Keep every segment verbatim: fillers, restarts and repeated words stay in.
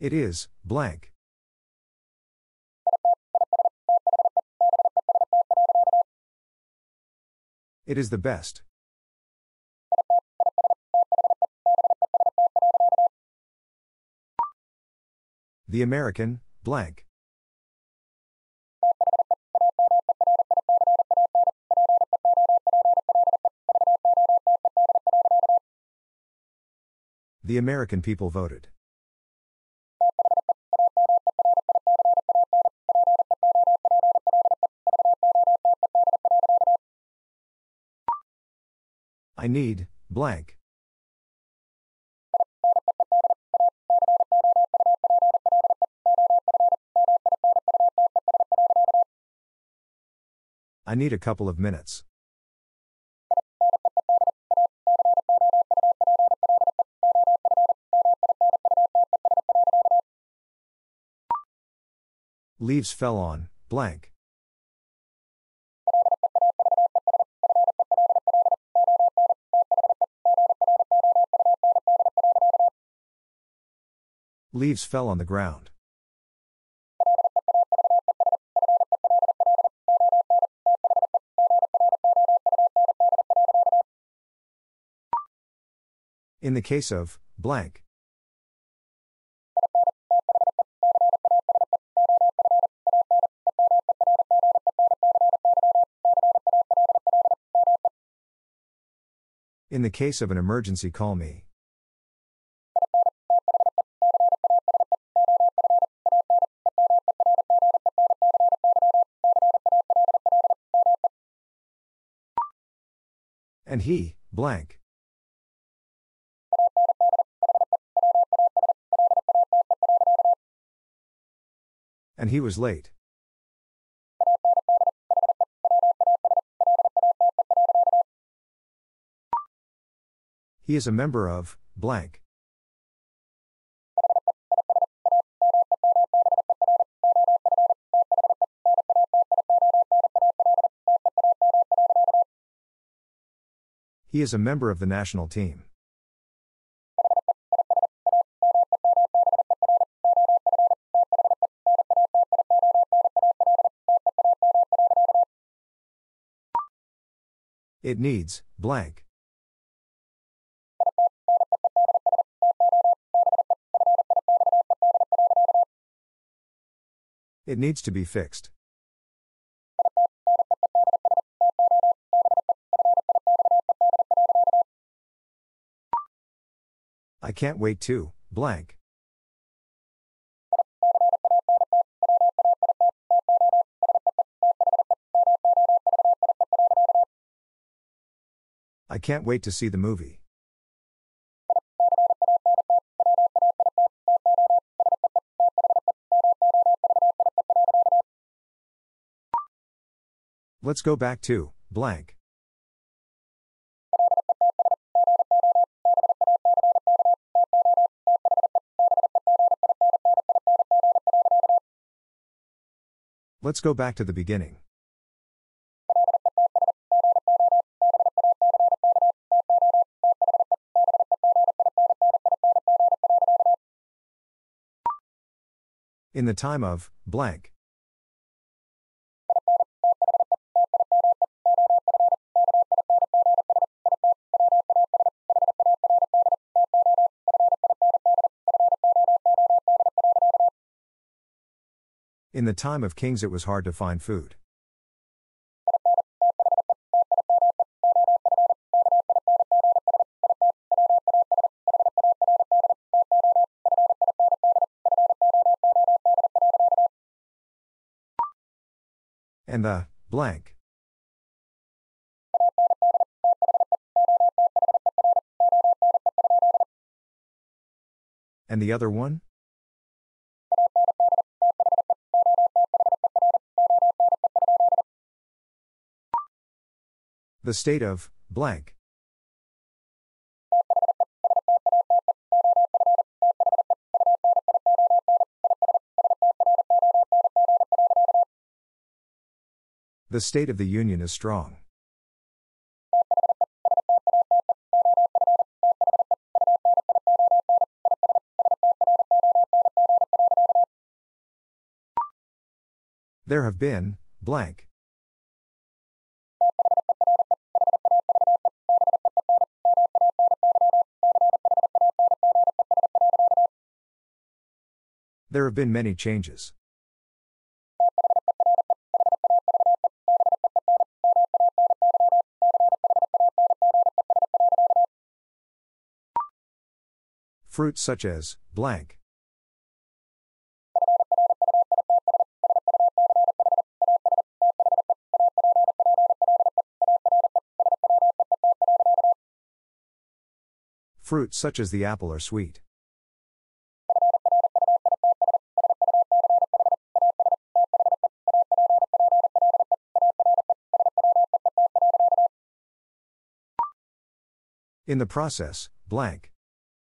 It is, blank. It is the best. The American, blank. The American people voted. I need, blank. I need a couple of minutes. Leaves fell on, blank. Leaves fell on the ground. In the case of, blank. In the case of an emergency, call me. And he, blank. And he was late. He is a member of, blank. He is a member of the national team. It needs, blank. It needs to be fixed. I can't wait to, blank. I can't wait to see the movie. Let's go back to, blank. Let's go back to the beginning. In the time of, blank. In the time of kings, it was hard to find food. And the, blank. And the other one? The state of, blank. The state of the union is strong. There have been, blank. There have been many changes. Fruits such as, blank. Fruits such as the apple are sweet. In the process, blank.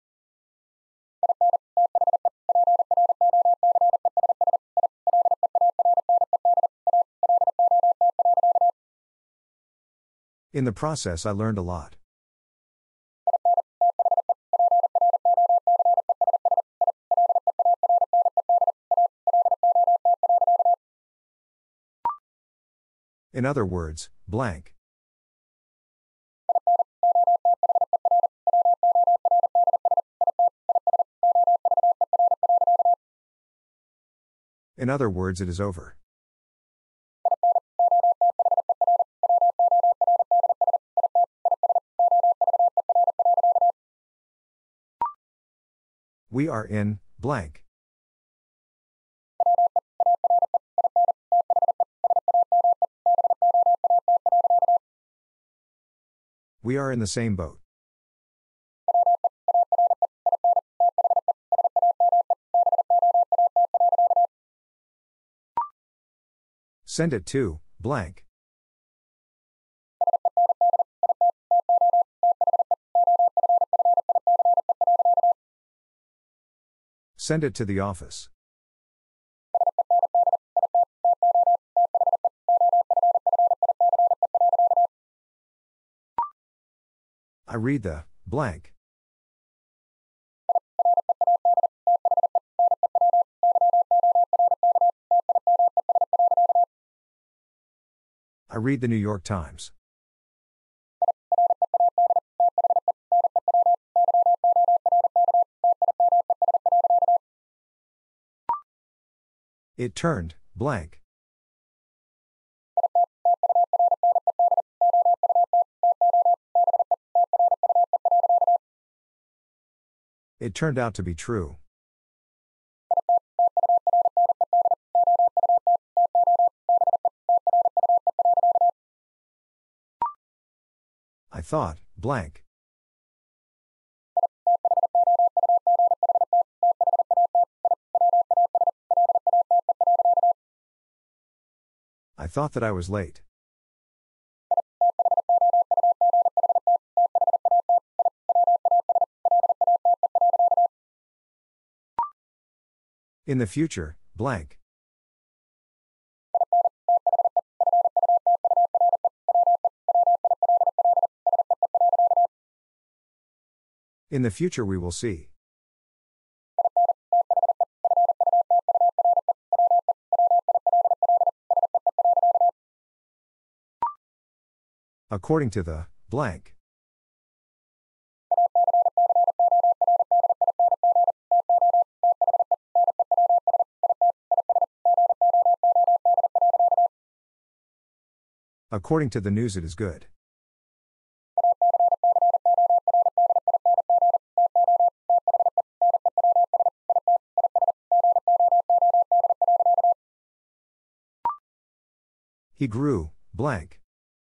In the process, I learned a lot. In other words, blank. In other words, it is over. We are in, blank. We are in the same boat. Send it to, blank. Send it to the office. I read the, blank. I read the New York Times. It turned, blank. It turned out to be true. I thought, blank. I thought that I was late. In the future, blank. In the future we will see. According to the, blank. According to the news it is good. He grew, blank.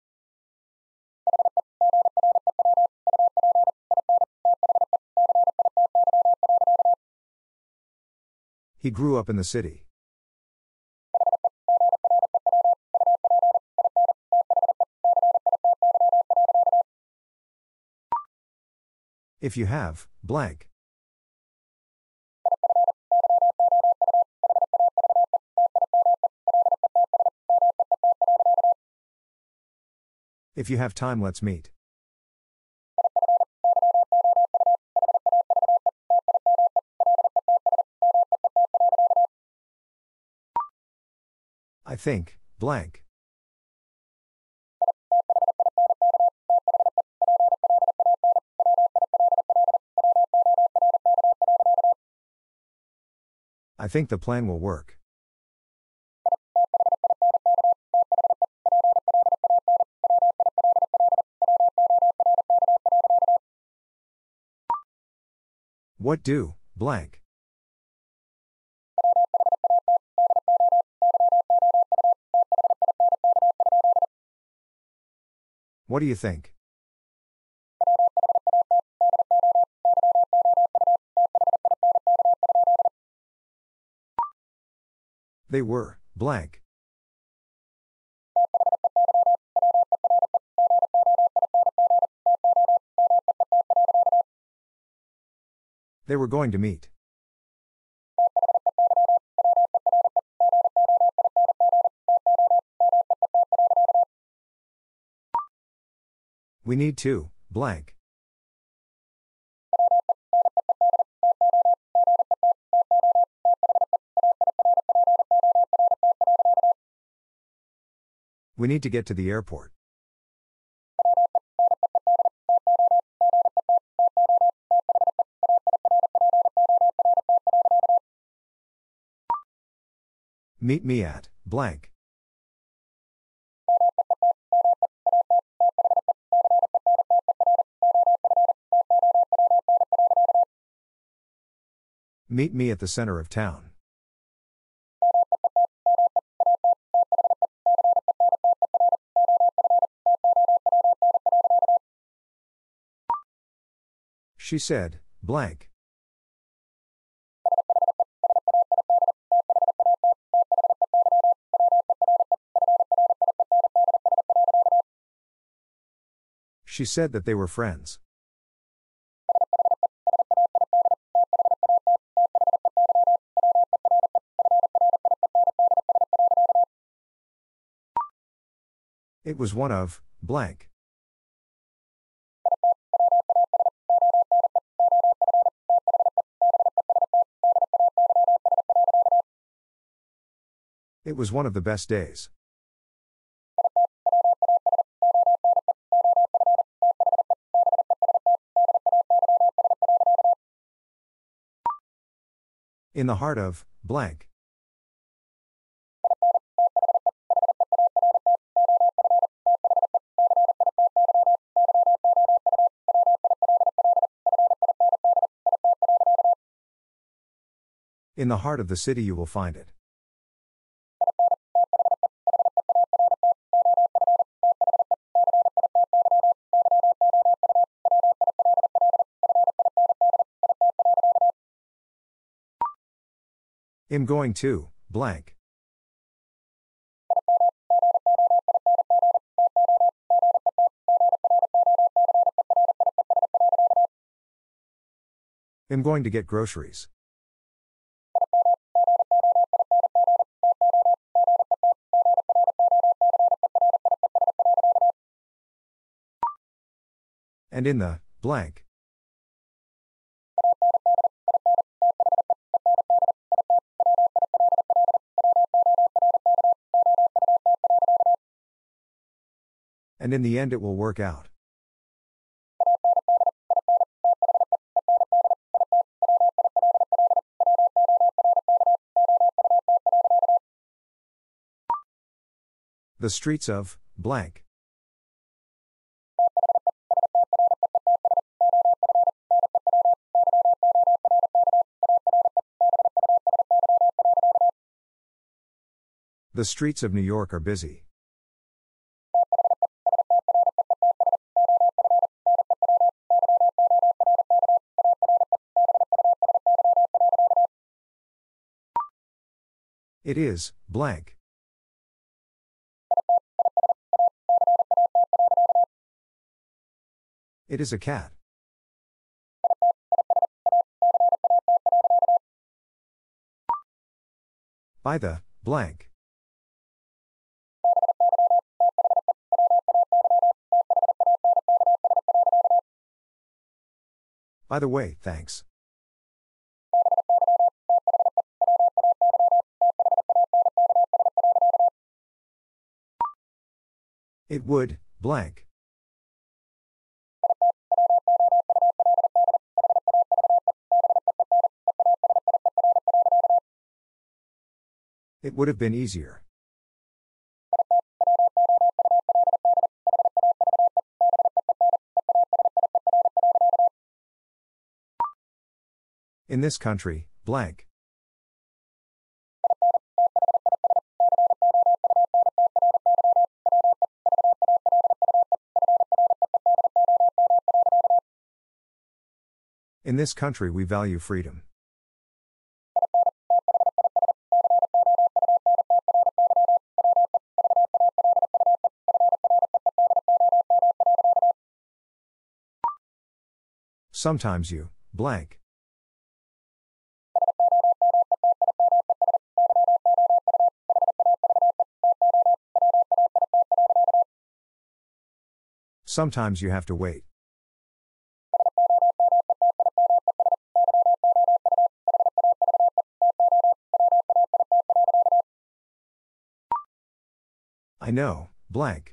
He grew up in the city. If you have, blank. If you have time, let's meet. I think, blank. I think the plan will work. What do, blank? What do you think? They were, blank. They were going to meet. We need to, blank. We need to get to the airport. Meet me at, blank. Meet me at the center of town. She said, blank. She said that they were friends. It was one of, blank. It was one of the best days. In the heart of, blank. In the heart of the city you will find it. I'm going to, blank. I'm going to get groceries. And in the, blank. And in the end it will work out. The streets of, blank. The streets of New York are busy. It is, blank. It is a cat. By the, blank. By the way, thanks. It would, blank. It would have been easier. In this country, blank. In this country we value freedom. Sometimes you, blank. Sometimes you have to wait. I know, blank.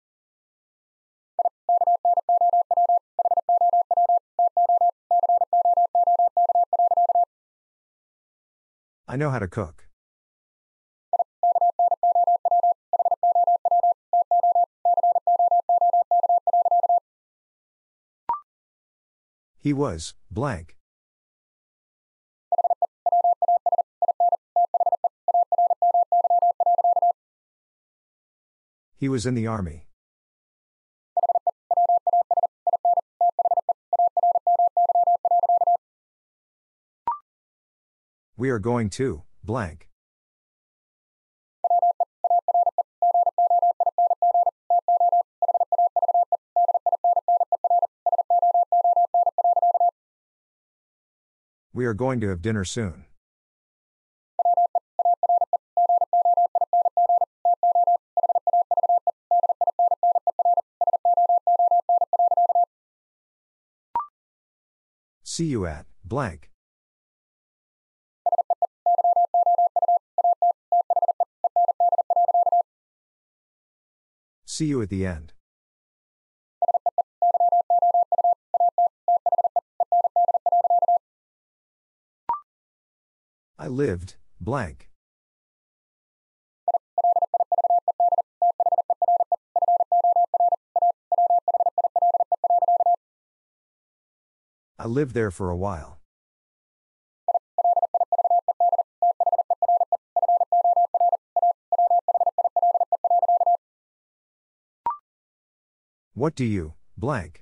I know how to cook. He was, blank. He was in the army. We are going to, blank. We are going to have dinner soon. See you at, blank. See you at the end. I lived, blank. I lived there for a while. What do you, blank?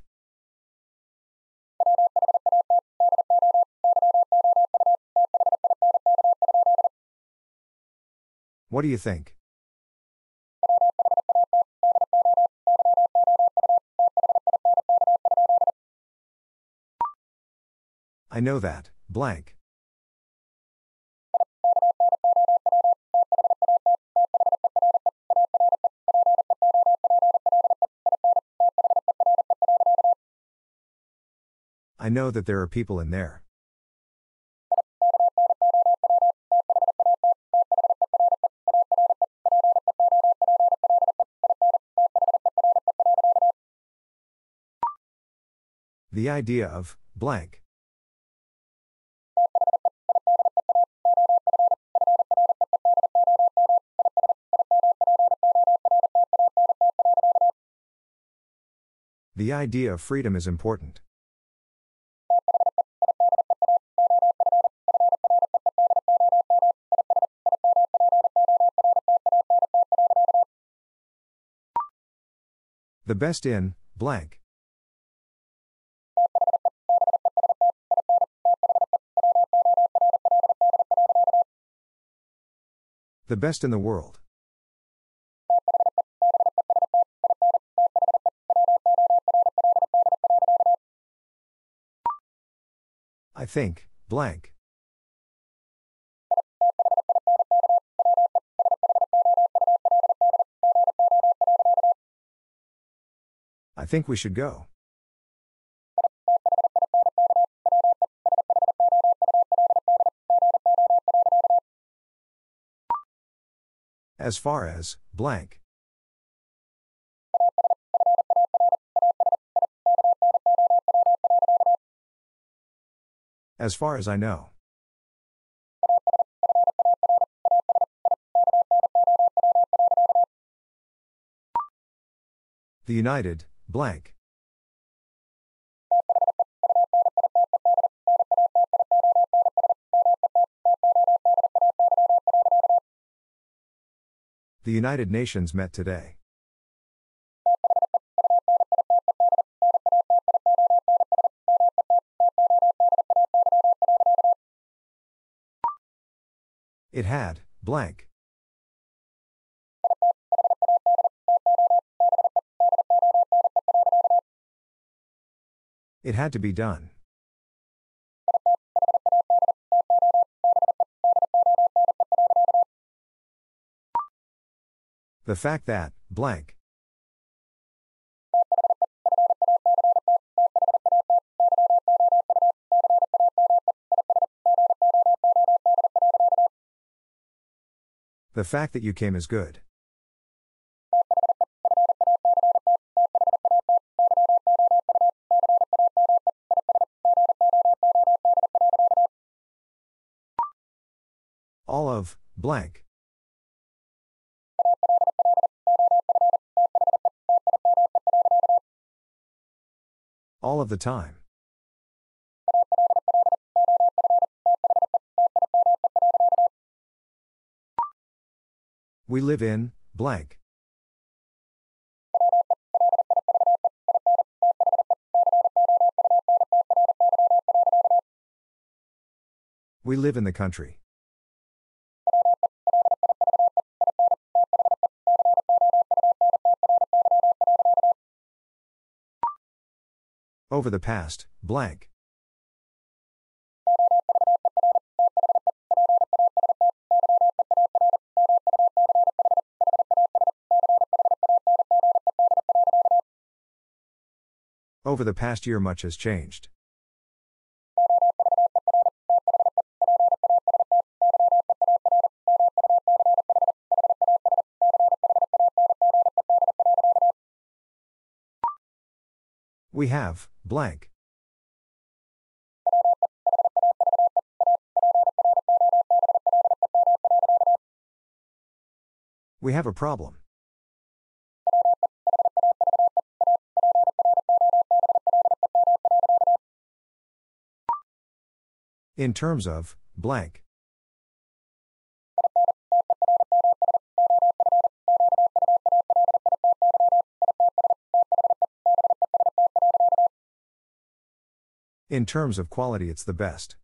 What do you think? I know that, blank. I know that there are people in there. The idea of, blank. The idea of freedom is important. The best in, blank. The best in the world. I think, blank. I think we should go. As far as, blank. As far as I know. The United, blank. The United Nations met today. It had, blank. It had to be done. The fact that, blank. The fact that you came is good. All of, blank. All of the time. We live in, blank. We live in the country. Over the past, blank. Over the past year much has changed. We have, blank. We have a problem. In terms of, blank. In terms of quality, it's the best.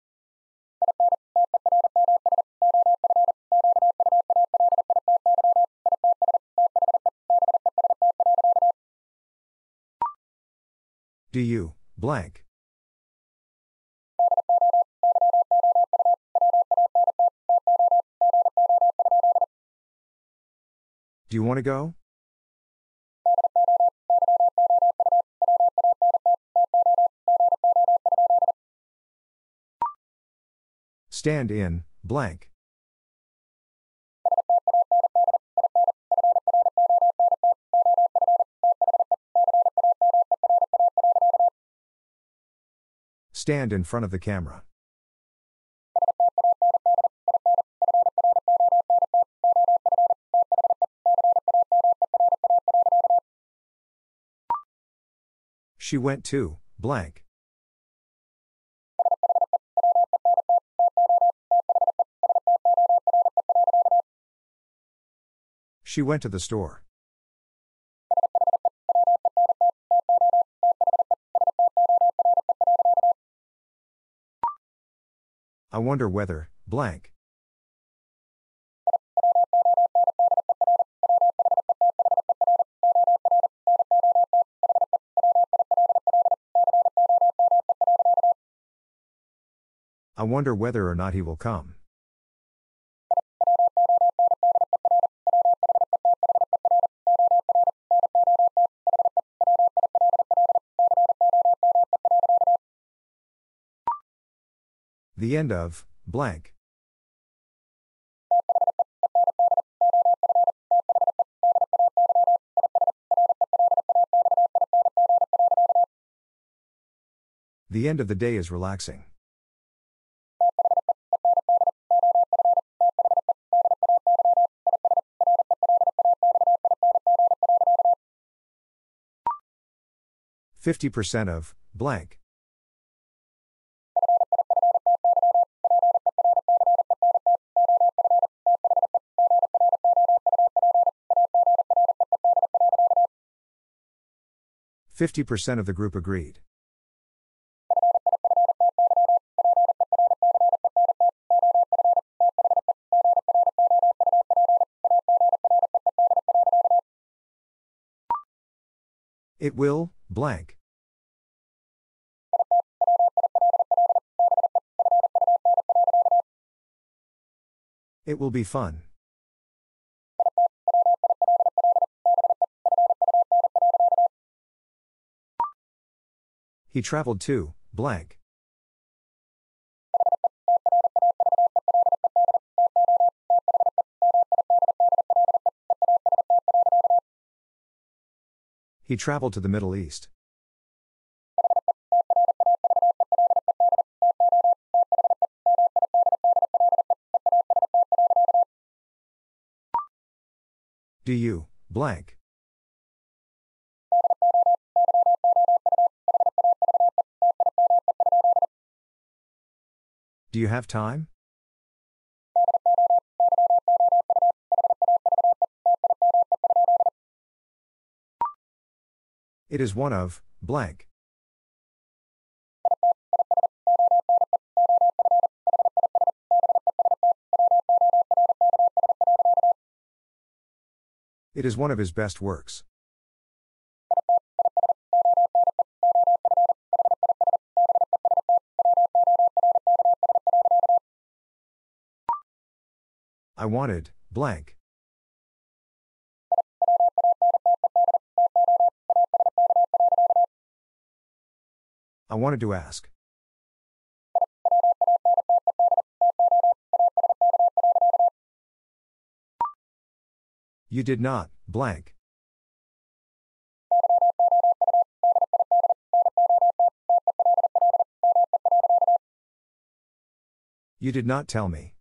Do you, blank. Do you want to go? Stand in, blank. Stand in front of the camera. She went to, blank. She went to the store. I wonder whether, blank. I wonder whether or not he will come. The end of, blank. The end of the day is relaxing. fifty percent of, blank. fifty percent of the group agreed. It will, blank. It will be fun. He traveled to, blank. He traveled to the Middle East. Do you, blank. Do you have time? It is one of, blank. It is one of his best works. I wanted, blank. I wanted to ask. You did not, blank. You did not tell me.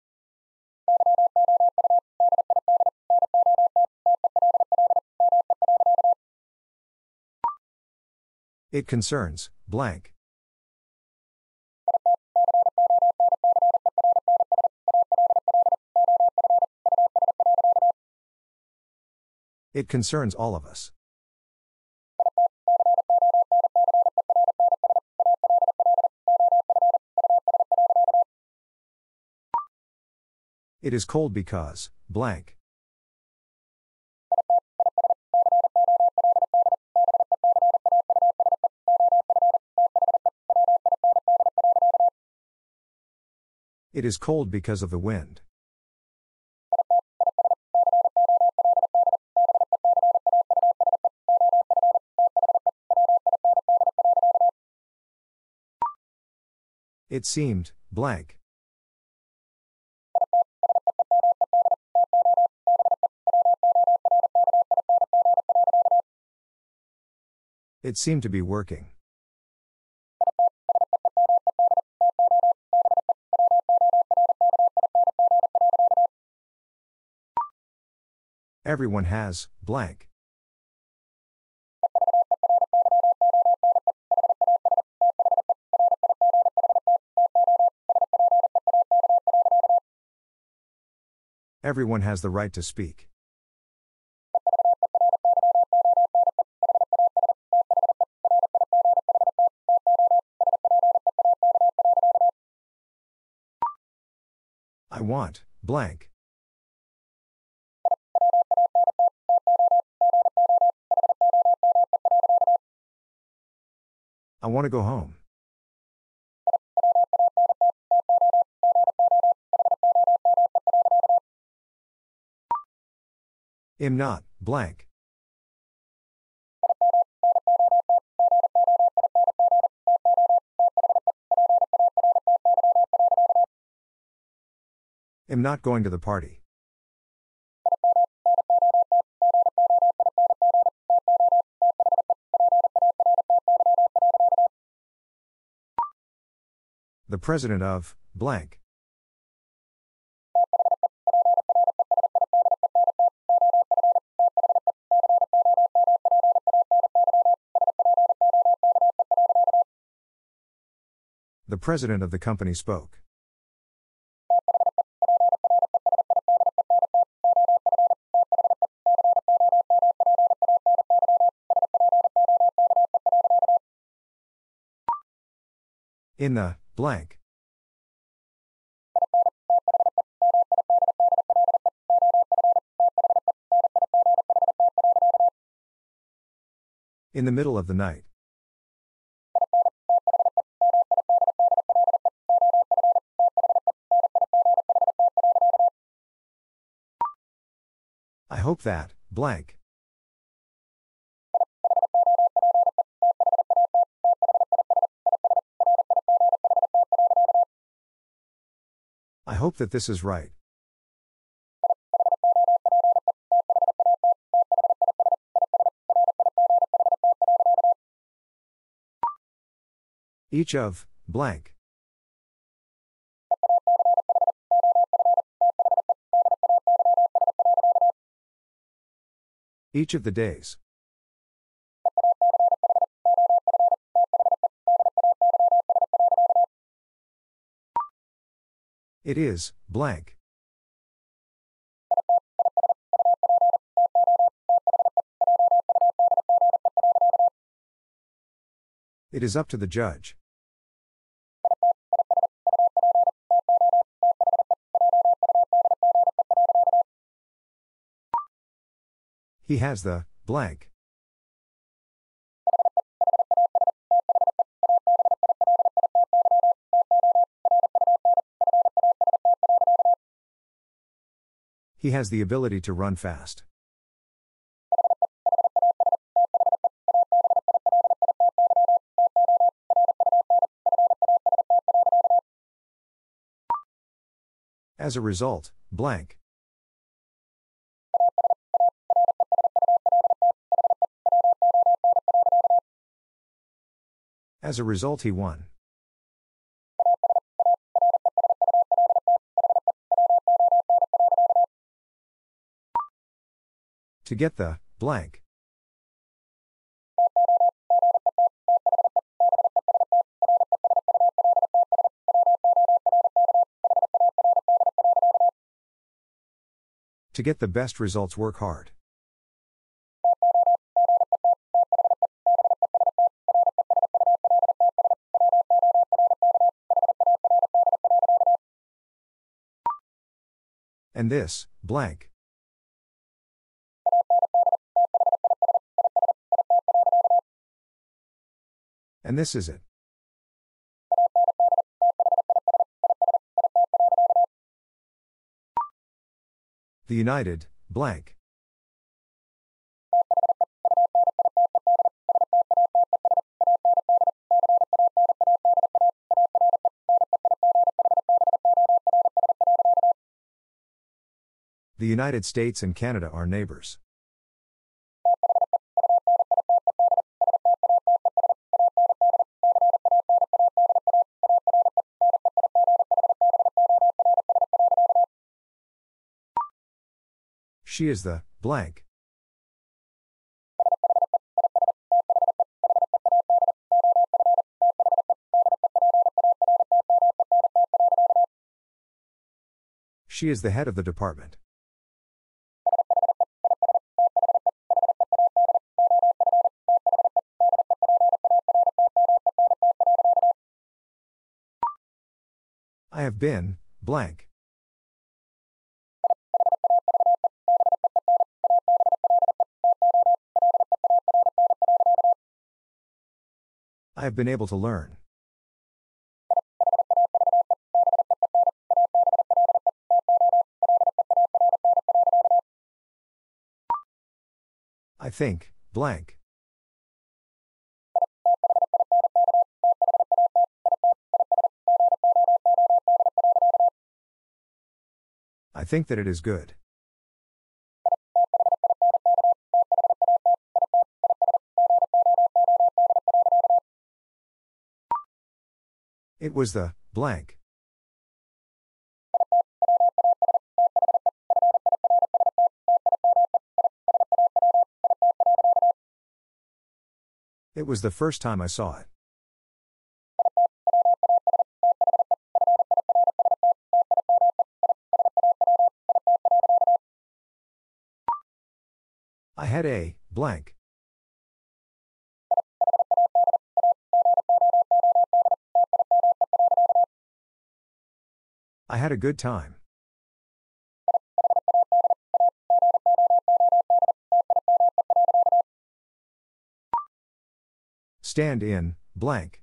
It concerns, blank. It concerns all of us. It is cold because, blank. It is cold because of the wind. It seemed, blank. It seemed to be working. Everyone has, blank. Everyone has the right to speak. I want, blank. I want to go home. Am not, blank. Am not going to the party. The president of, blank. president of the company spoke. In the blank. In the middle of the night. I hope that, blank. I hope that this is right. Each of, blank. Each of the days. It is, blank. It is up to the judge. He has the, blank. He has the ability to run fast. As a result, blank. As a result, he won. To get the, blank. To get the best results, work hard. And this, blank. And this is it. The United, blank. The United States and Canada are neighbors. She is the, blank. She is the head of the department. I have been, blank. I have been able to learn. I think, blank. I think that it is good. It was the, blank. It was the first time I saw it. I had a blank. I had a good time. Stand in blank.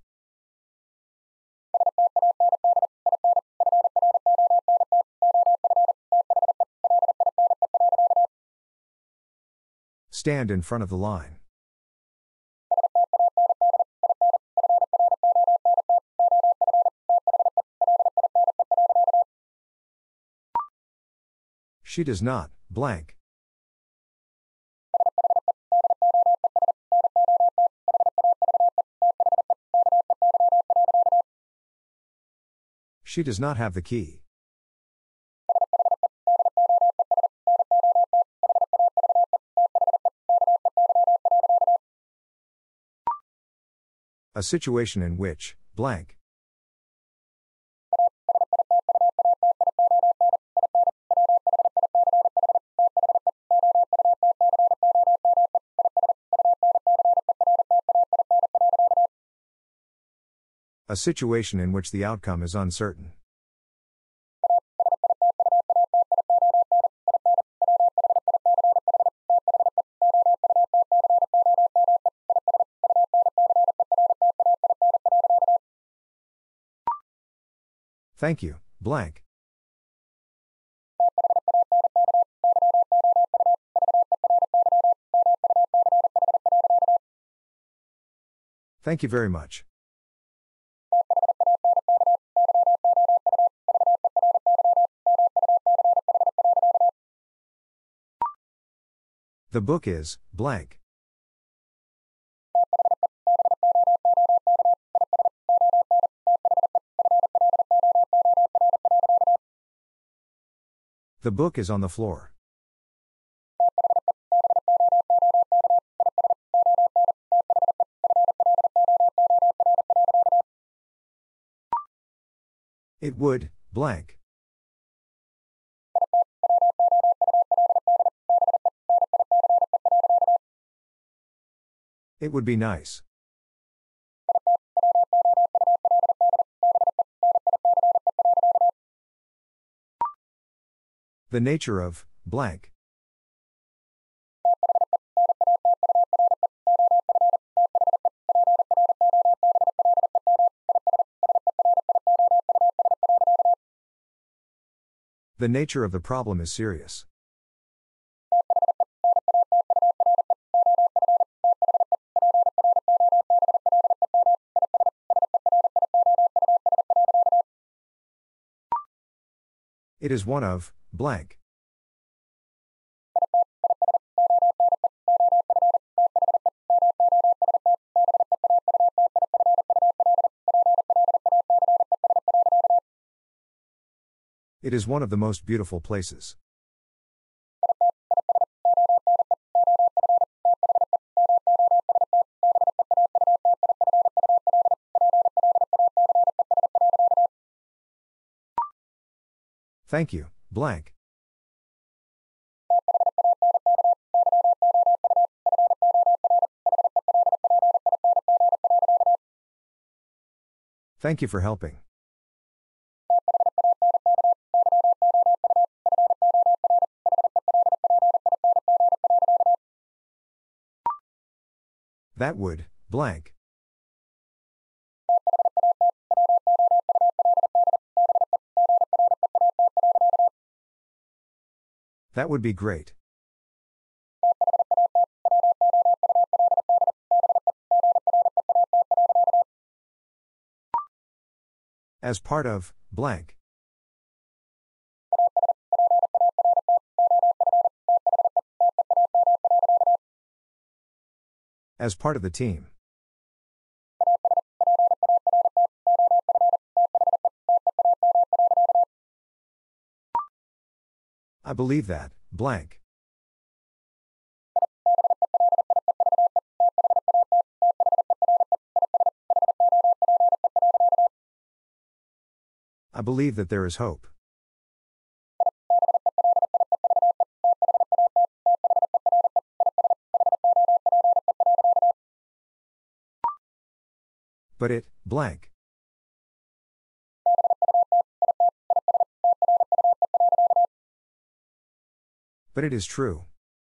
Stand in front of the line. She does not blank. She does not have the key. A situation in which blank. A situation in which the outcome is uncertain. Thank you, blank. Thank you very much. The book is blank. The book is on the floor. It would blank. It would be nice. The nature of blank. The nature of the problem is serious. It is one of blank. It is one of the most beautiful places. Thank you, blank. Thank you for helping. That would blank. That would be great. As part of blank. As part of the team. I believe that blank. I believe that there is hope. But it, blank. But it is true.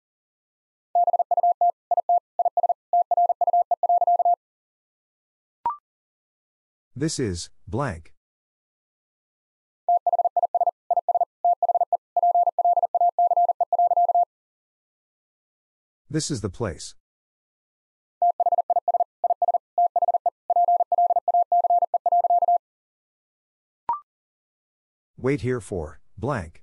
This is, blank. This is the place. Wait here for, blank.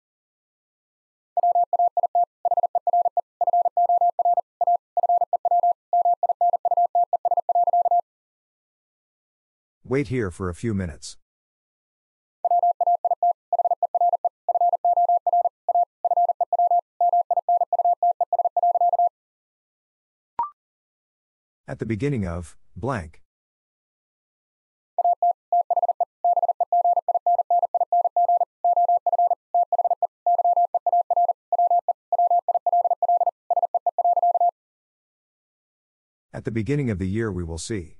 Wait here for a few minutes. At the beginning of, blank. At the beginning of the year we will see.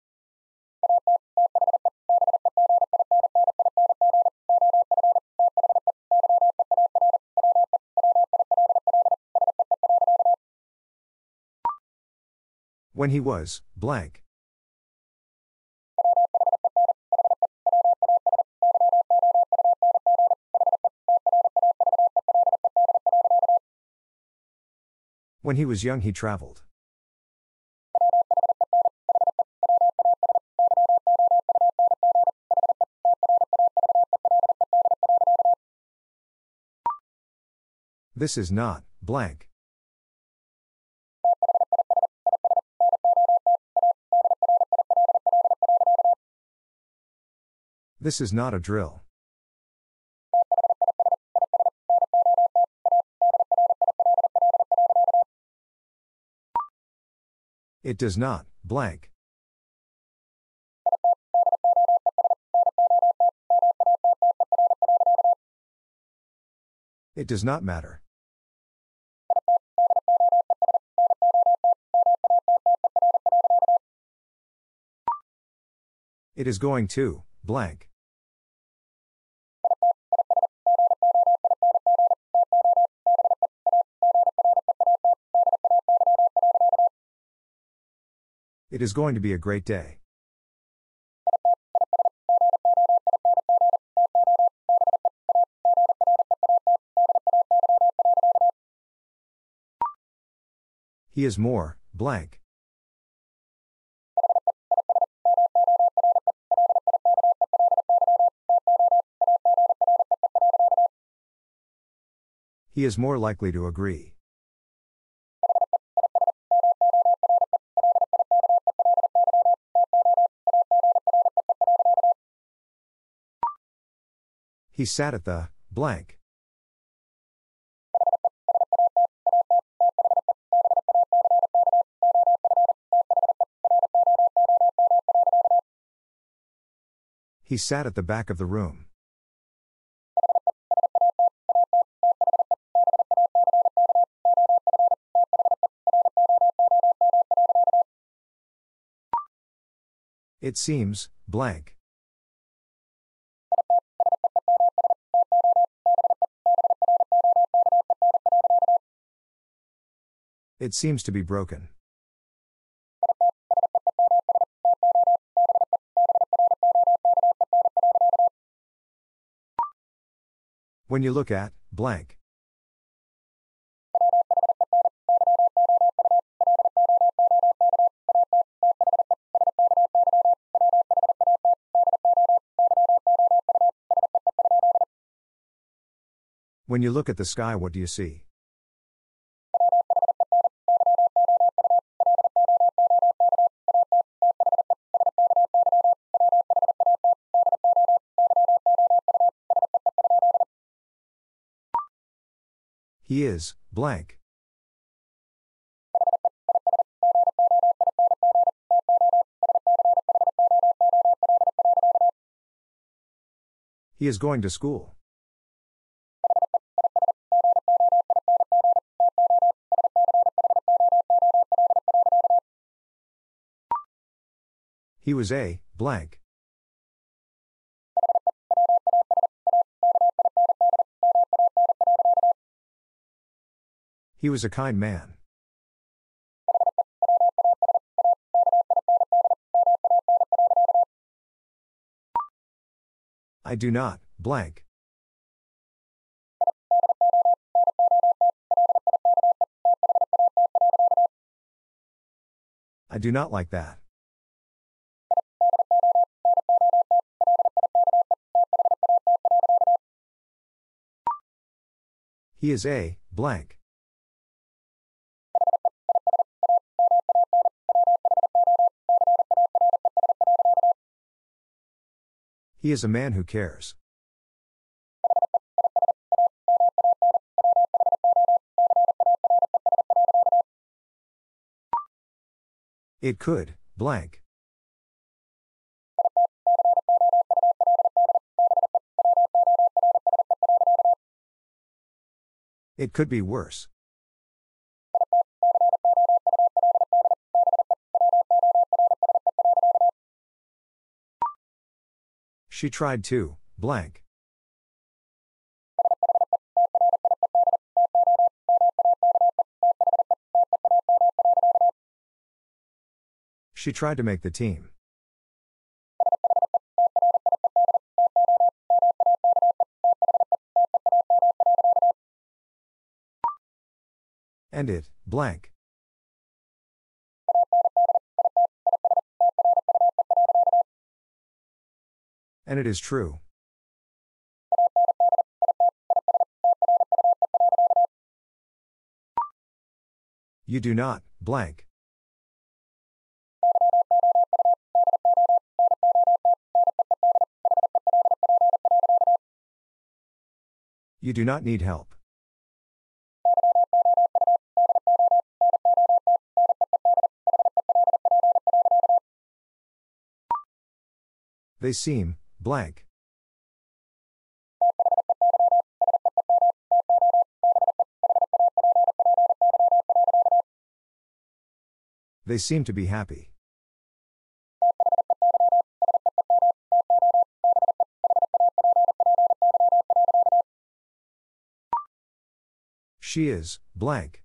When he was, blank. When he was young he traveled. This is not, blank. This is not a drill. It does not, blank. It does not matter. It is going to, blank. It is going to be a great day. He is more, blank. He is more likely to agree. He sat at the, blank. He sat at the back of the room. It seems, blank. It seems to be broken. When you look at, blank. When you look at the sky, what do you see? He is, blank. He is going to school. He was a blank. He was a kind man. I do not, blank. I do not like that. He is a blank. He is a man who cares. It could, blank. It could be worse. She tried to, blank. She tried to make the team. And it, blank. And it is true. You do not, blank. You do not need help. They seem, blank. They seem to be happy. She is, blank.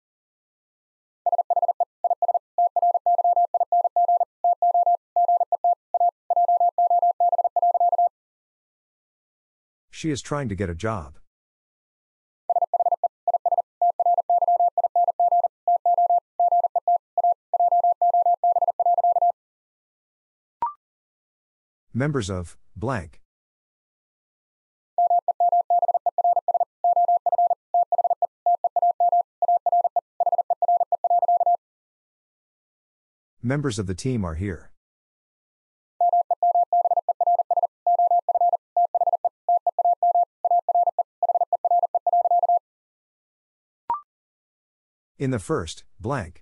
She is trying to get a job. Members of, blank. Members of the team are here. In the first, blank.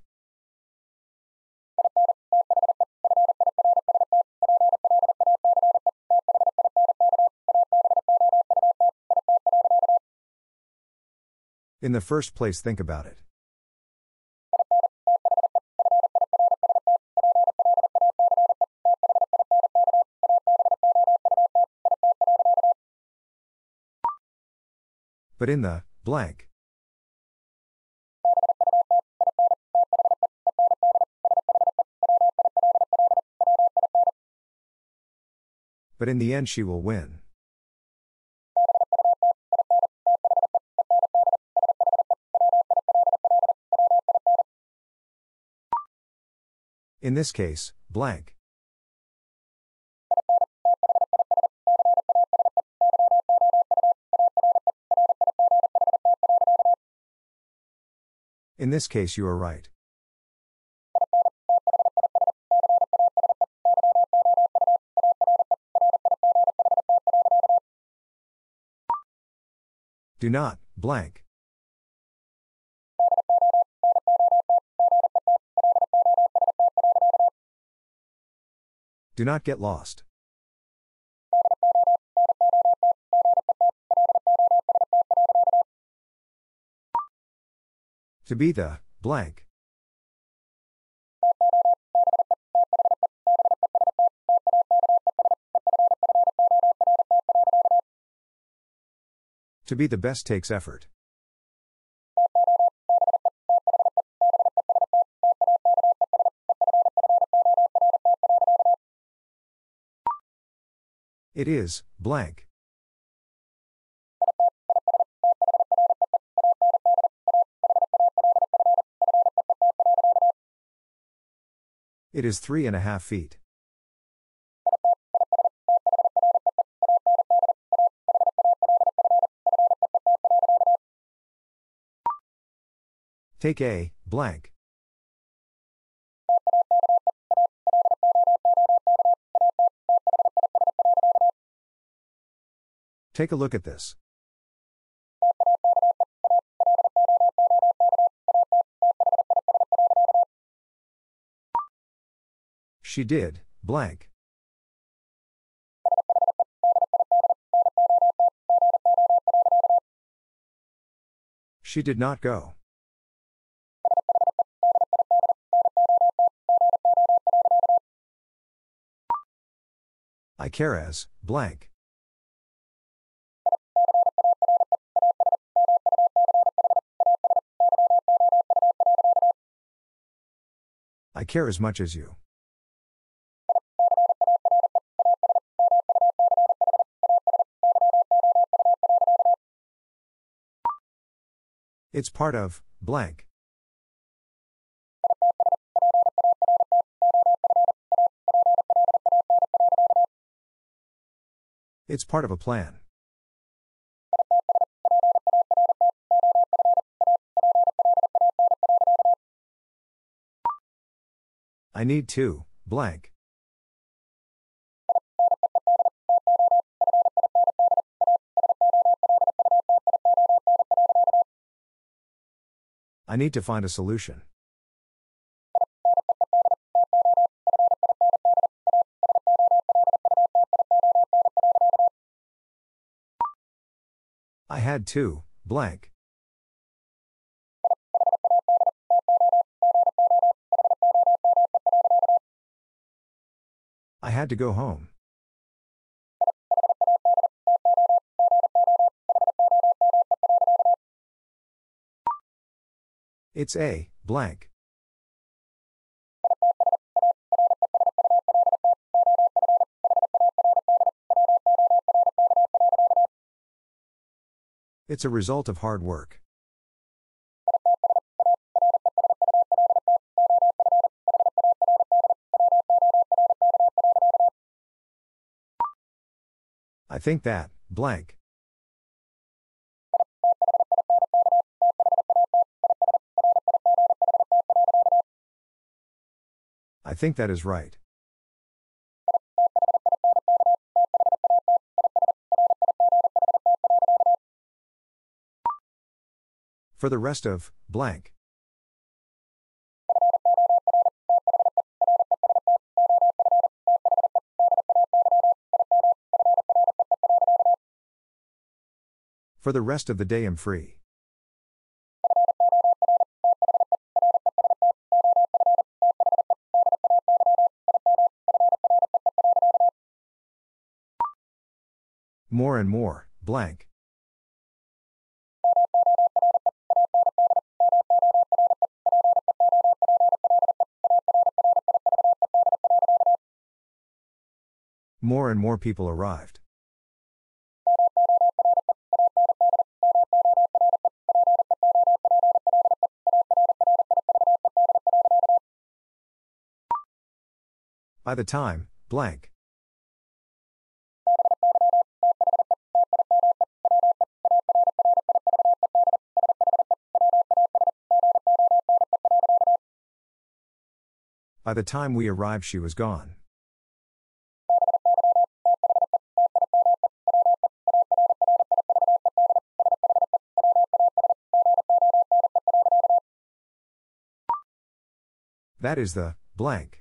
In the first place, think about it. But in the, blank. But in the end she will win. In this case, blank. In this case you are right. Do not, blank. Do not get lost. To be the, blank. To be the best takes effort. It is, blank. It is three and a half feet. Take a, blank. Take a look at this. She did, blank. She did not go. I care as, blank. I care as much as you. It's part of, blank. It's part of a plan. I need to, blank. I need to find a solution. I had to, blank. I had to go home. It's a, blank. It's a result of hard work. I think that, blank. I think that is right. For the rest of, blank. For the rest of the day I'm free. More and more, blank. More and more people arrived. By the time, blank. By the time we arrived, she was gone. That is the, blank.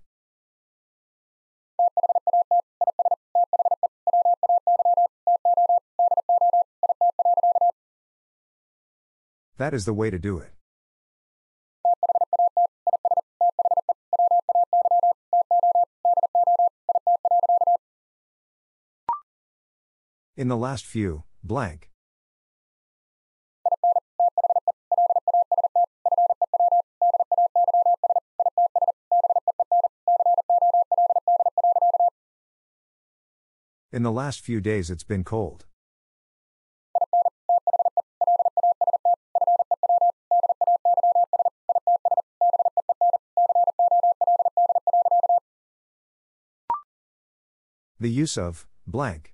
That is the way to do it. In the last few, blank. In the last few days it's been cold. The use of blank.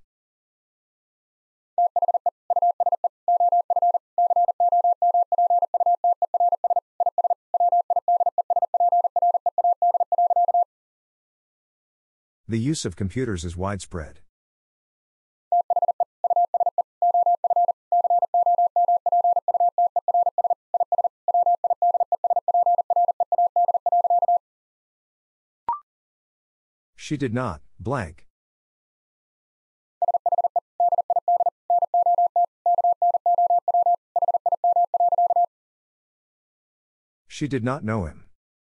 The use of computers is widespread. She did not blank. She did not know him.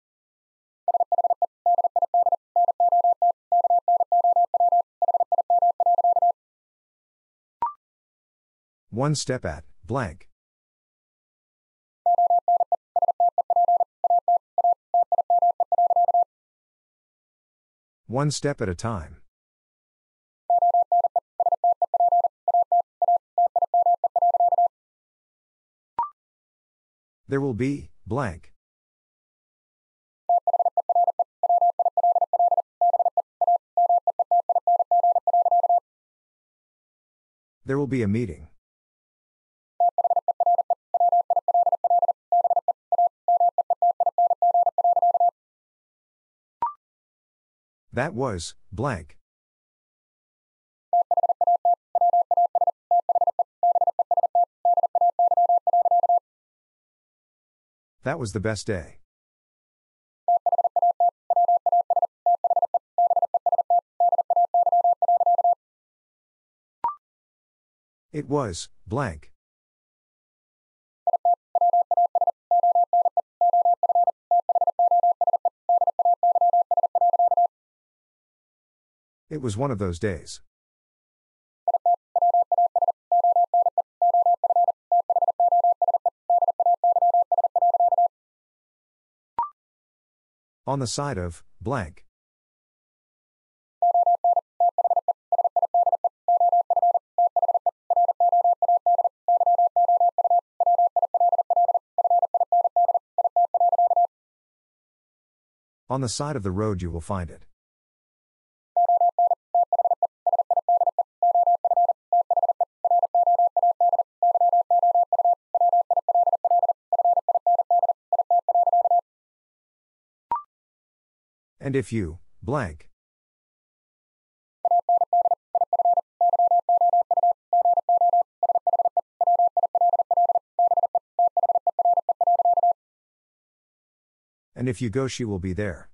One step at blank. One step at a time. There will be blank. There will be a meeting. That was blank. That was the best day. It was blank. It was one of those days. On the side of blank. On the side of the road you will find it. And if you blank. And if you go she will be there.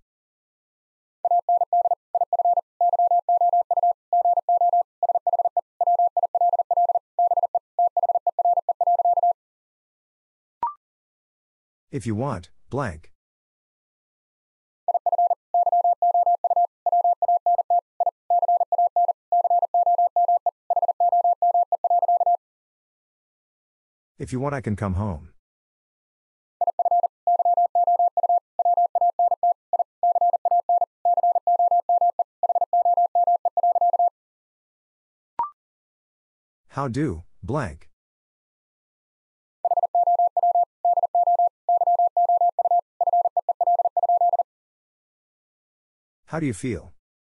If you want blank. If you want I can come home. How do blank. How do you feel?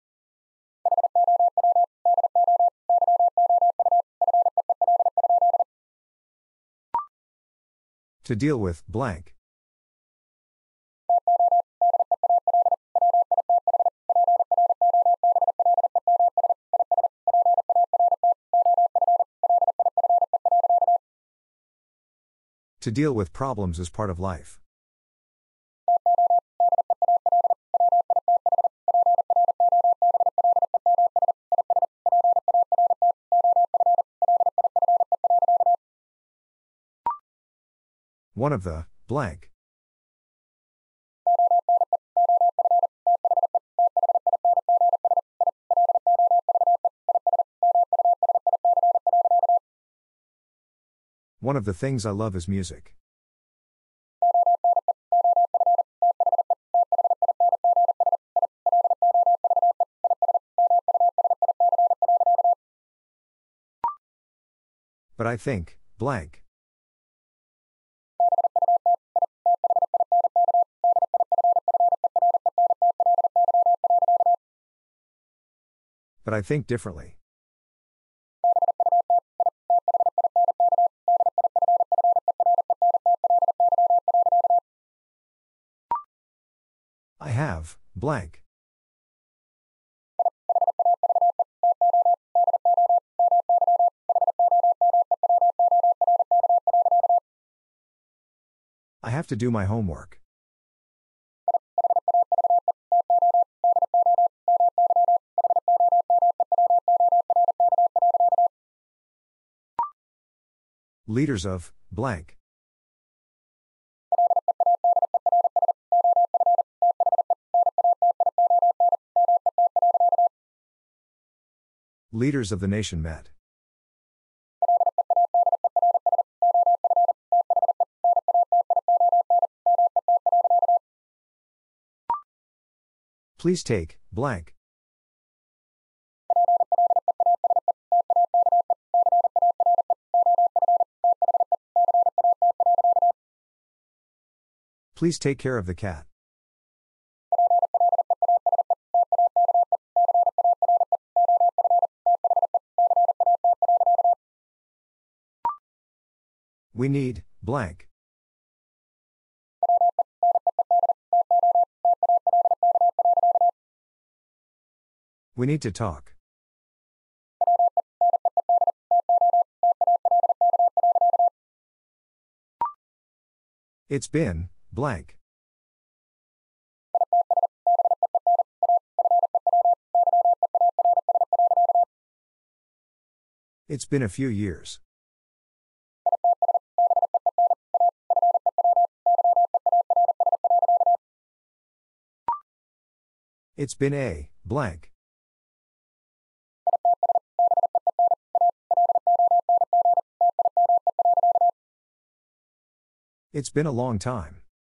To deal with blank. To deal with problems is part of life. One of the blank. One of the things I love is music. But I think, blank. But I think differently. I have, blank. I have to do my homework. Leaders of, blank. Leaders of the nation met. Please take, blank. Please take care of the cat. We need, blank. We need to talk. It's been, blank. It's been a few years. It's been a, blank. It's been a long time.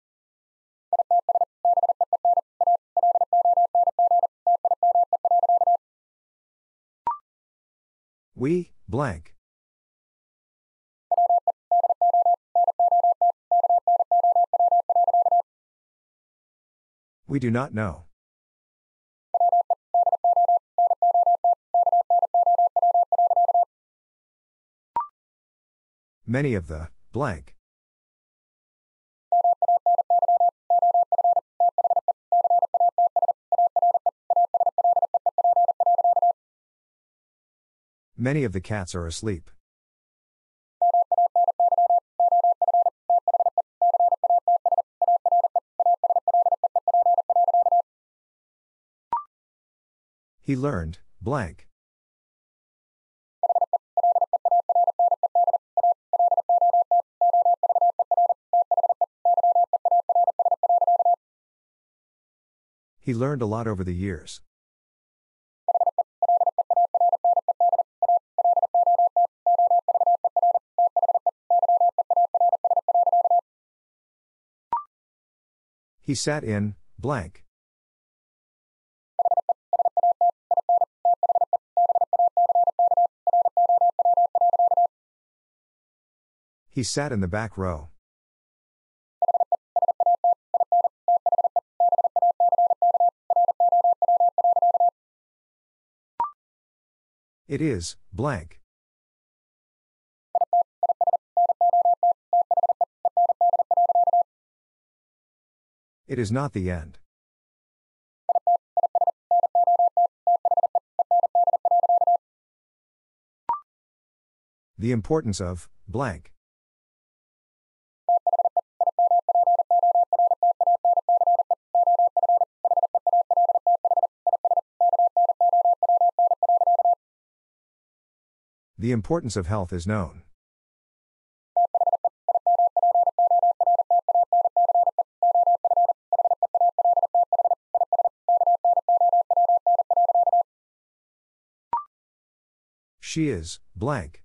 We, blank. We do not know. Many of the, blank. Many of the cats are asleep. He learned, blank. He learned a lot over the years. He sat in, blank. He sat in the back row. It is, blank. It is not the end. The importance of, blank. The importance of health is known. She is, blank.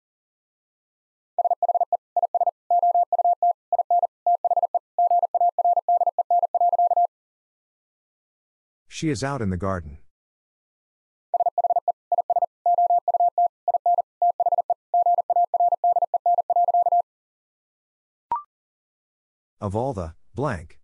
She is out in the garden. Of all the, blank.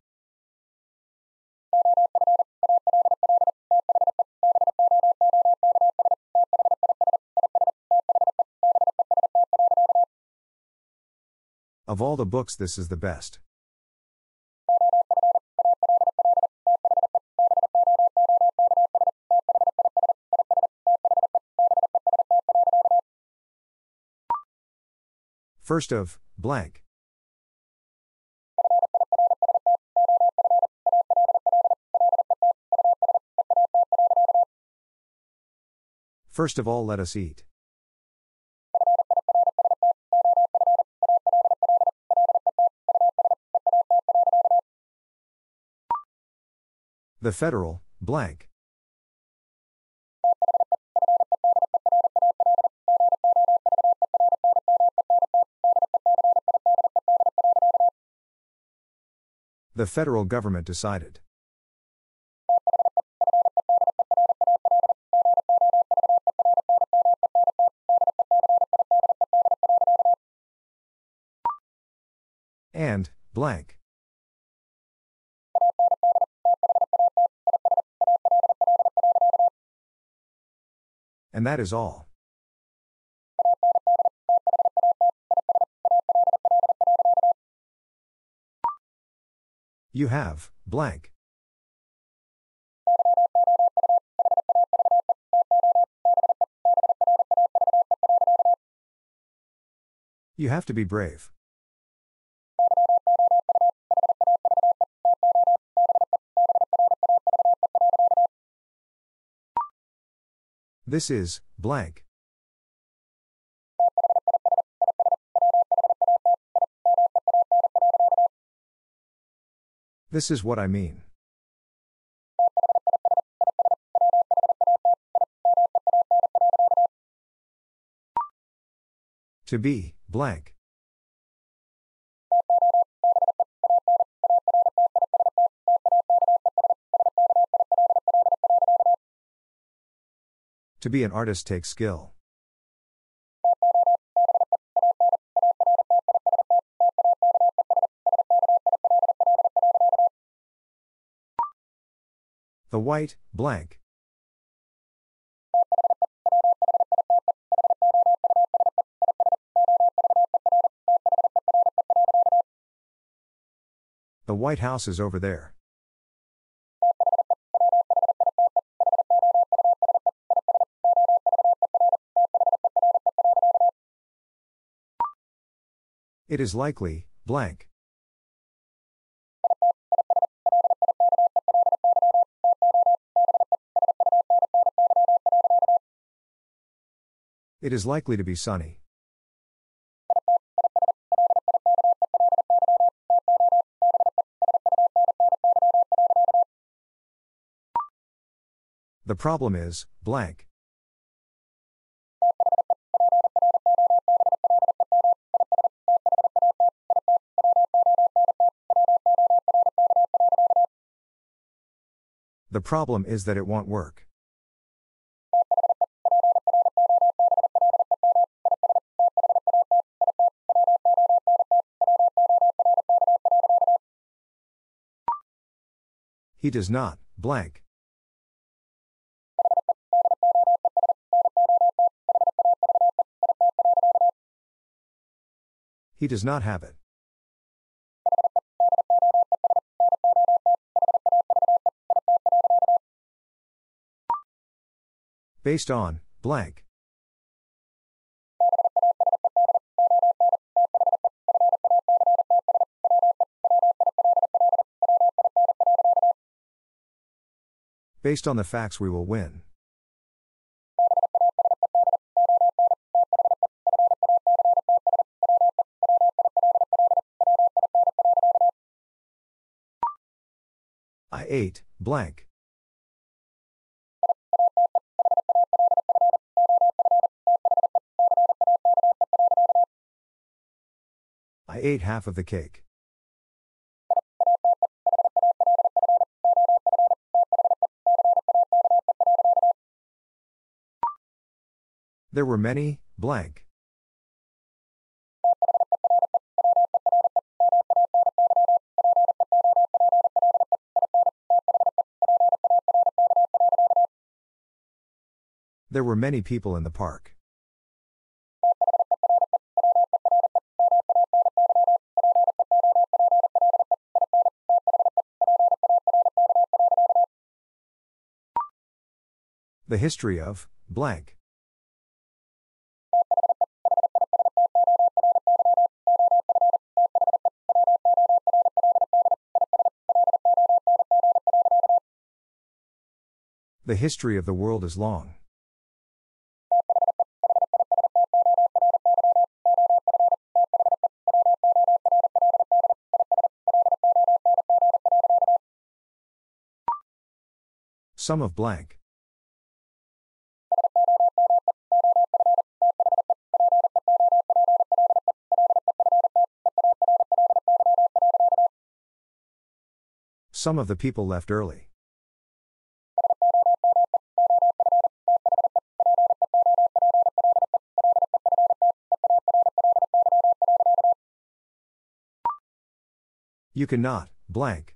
Of all the books, this is the best. First of, blank. First of all, let us eat. The federal, blank. The federal government decided. And, blank. And that is all. You have, blank. You have to be brave. This is, blank. This is what I mean. To be, blank. To be an artist takes skill. The white, blank. The White House is over there. It is likely, blank. It is likely to be sunny. The problem is, blank. The problem is that it won't work. He does not, blank. He does not have it. Based on, blank. Based on the facts, we will win. I ate, blank. I ate half of the cake. There were many, blank. There were many people in the park. The history of blank. The history of the world is long. Some of blank. Some of the people left early. You cannot, blank.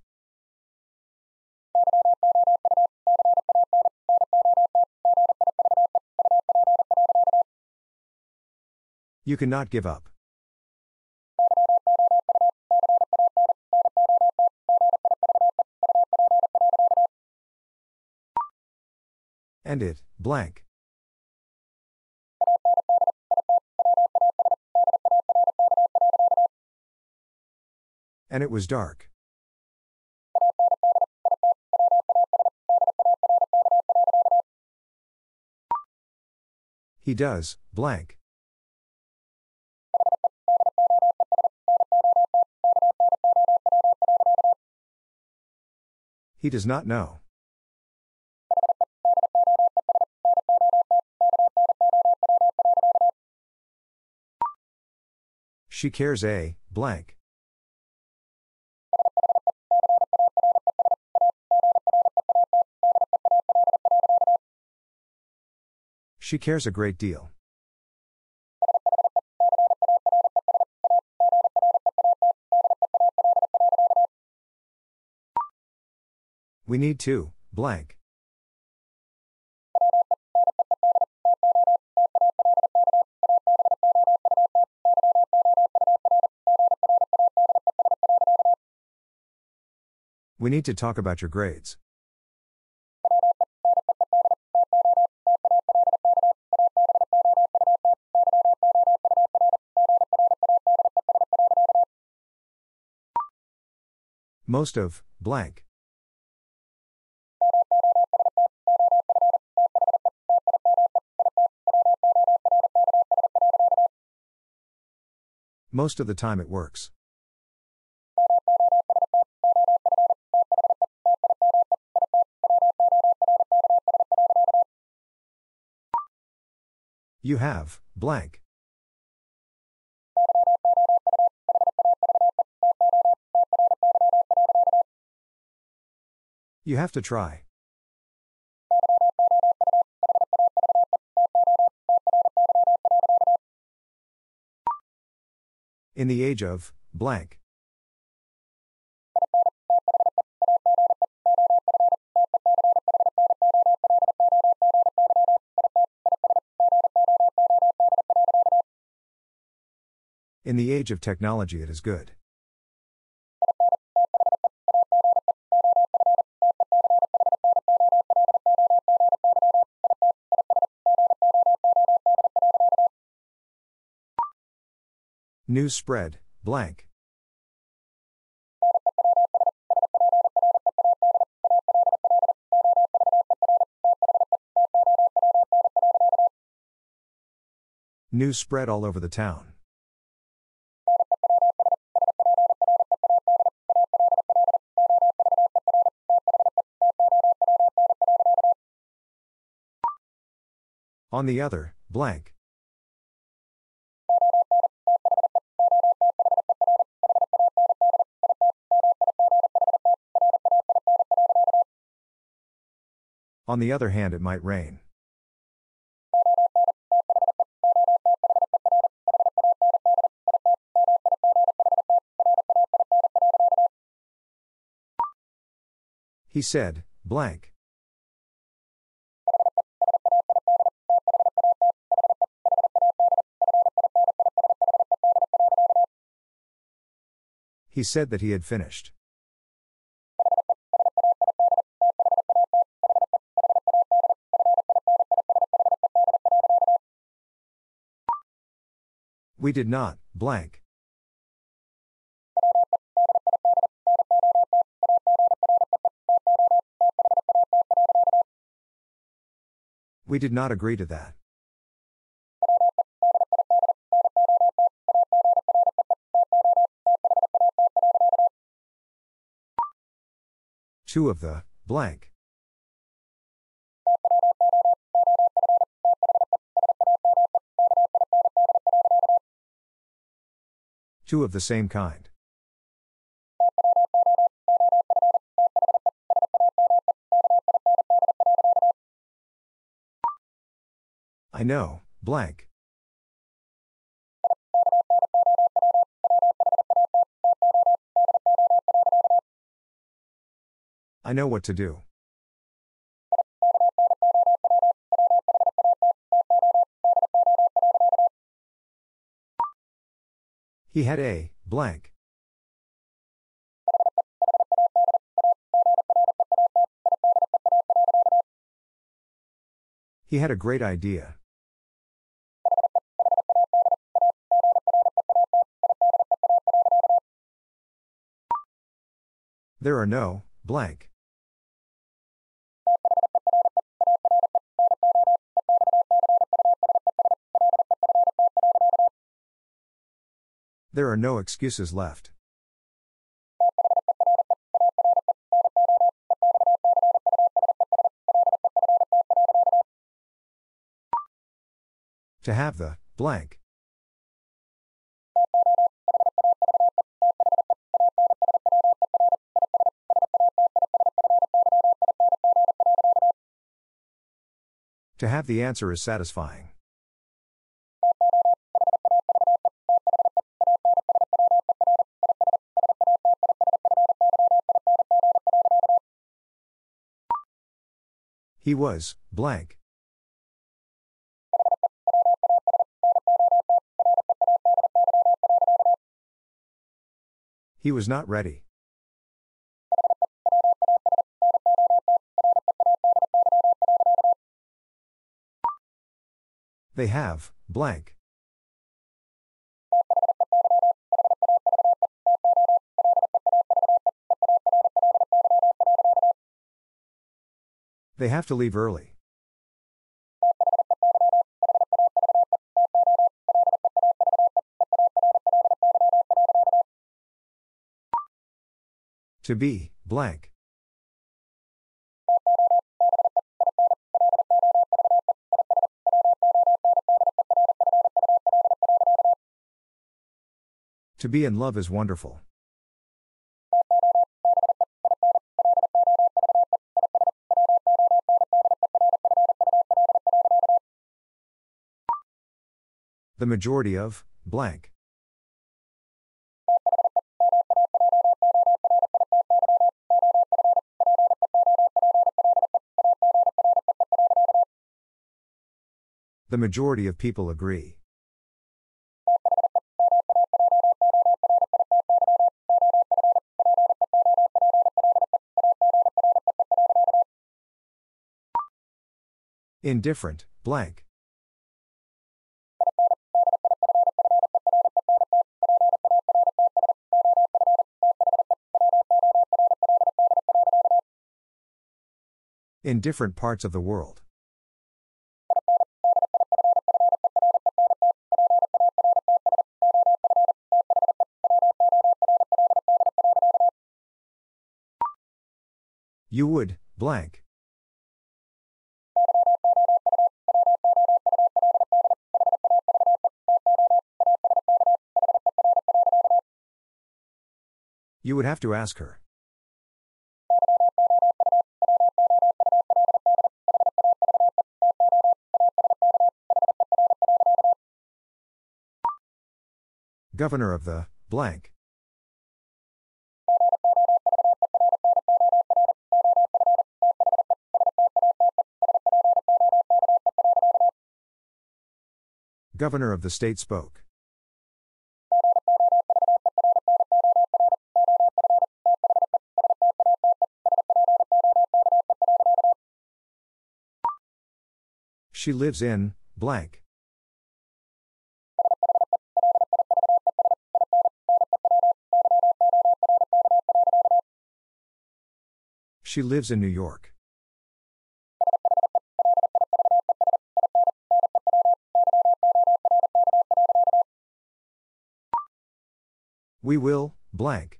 You cannot give up. And it, blank. And it was dark. He does, blank. He does not know. She cares a, blank. She cares a great deal. We need to, blank. We need to talk about your grades. Most of, blank. Most of the time it works. You have, blank. You have to try. In the age of, blank. In the age of technology it is good. News spread, blank. News spread all over the town. On the other, blank. On the other hand, it might rain. He said, blank. He said that he had finished. We did not, blank. We did not agree to that. Two of the, blank. Two of the same kind. I know, blank. I know what to do. He had a, blank. He had a great idea. There are no, blank. There are no excuses left. To have the, blank. To have the answer is satisfying. He was, blank. He was not ready. They have, blank. They have to leave early. To be, blank. To be in love is wonderful. The majority of, blank. The majority of people agree. Indifferent, blank. In different parts of the world. You would, blank. You would have to ask her. Governor of the, blank. Governor of the state spoke. She lives in, blank. She lives in New York. We will, blank.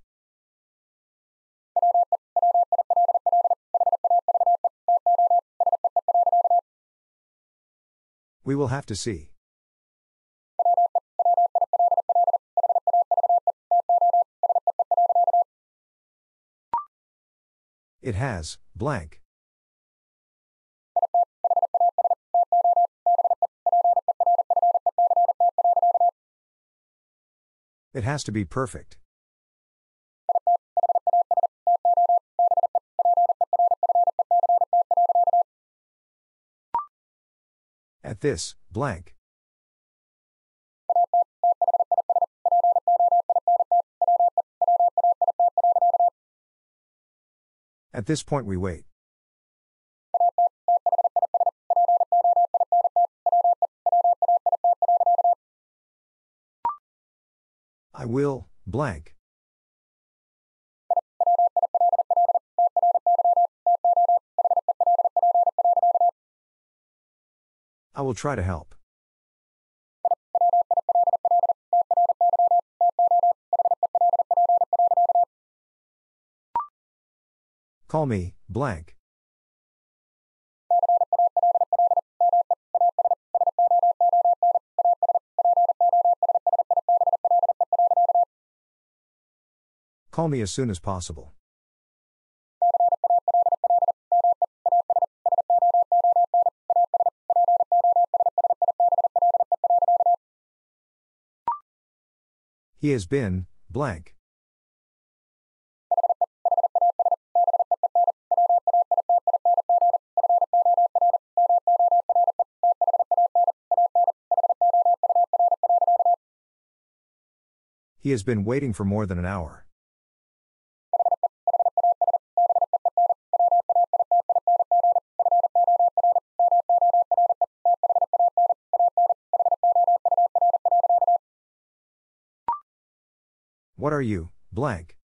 We will have to see. It has, blank. It has to be perfect. At this, blank. At this point we wait. I will, blank. I will try to help. Call me, blank. Call me as soon as possible. He has been, blank. He has been waiting for more than an hour. What are you, blank?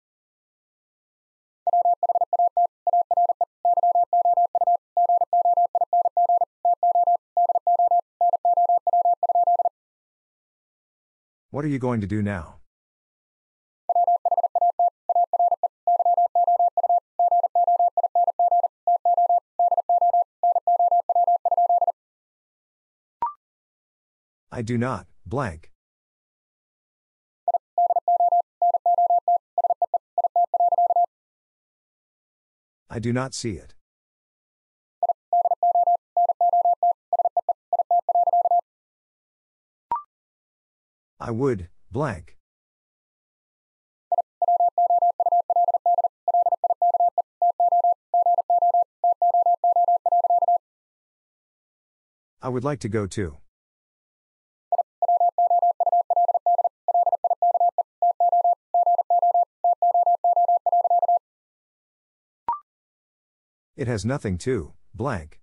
What are you going to do now? I do not, blank. I do not see it. I would, blank. I would like to go too. It has nothing to, blank.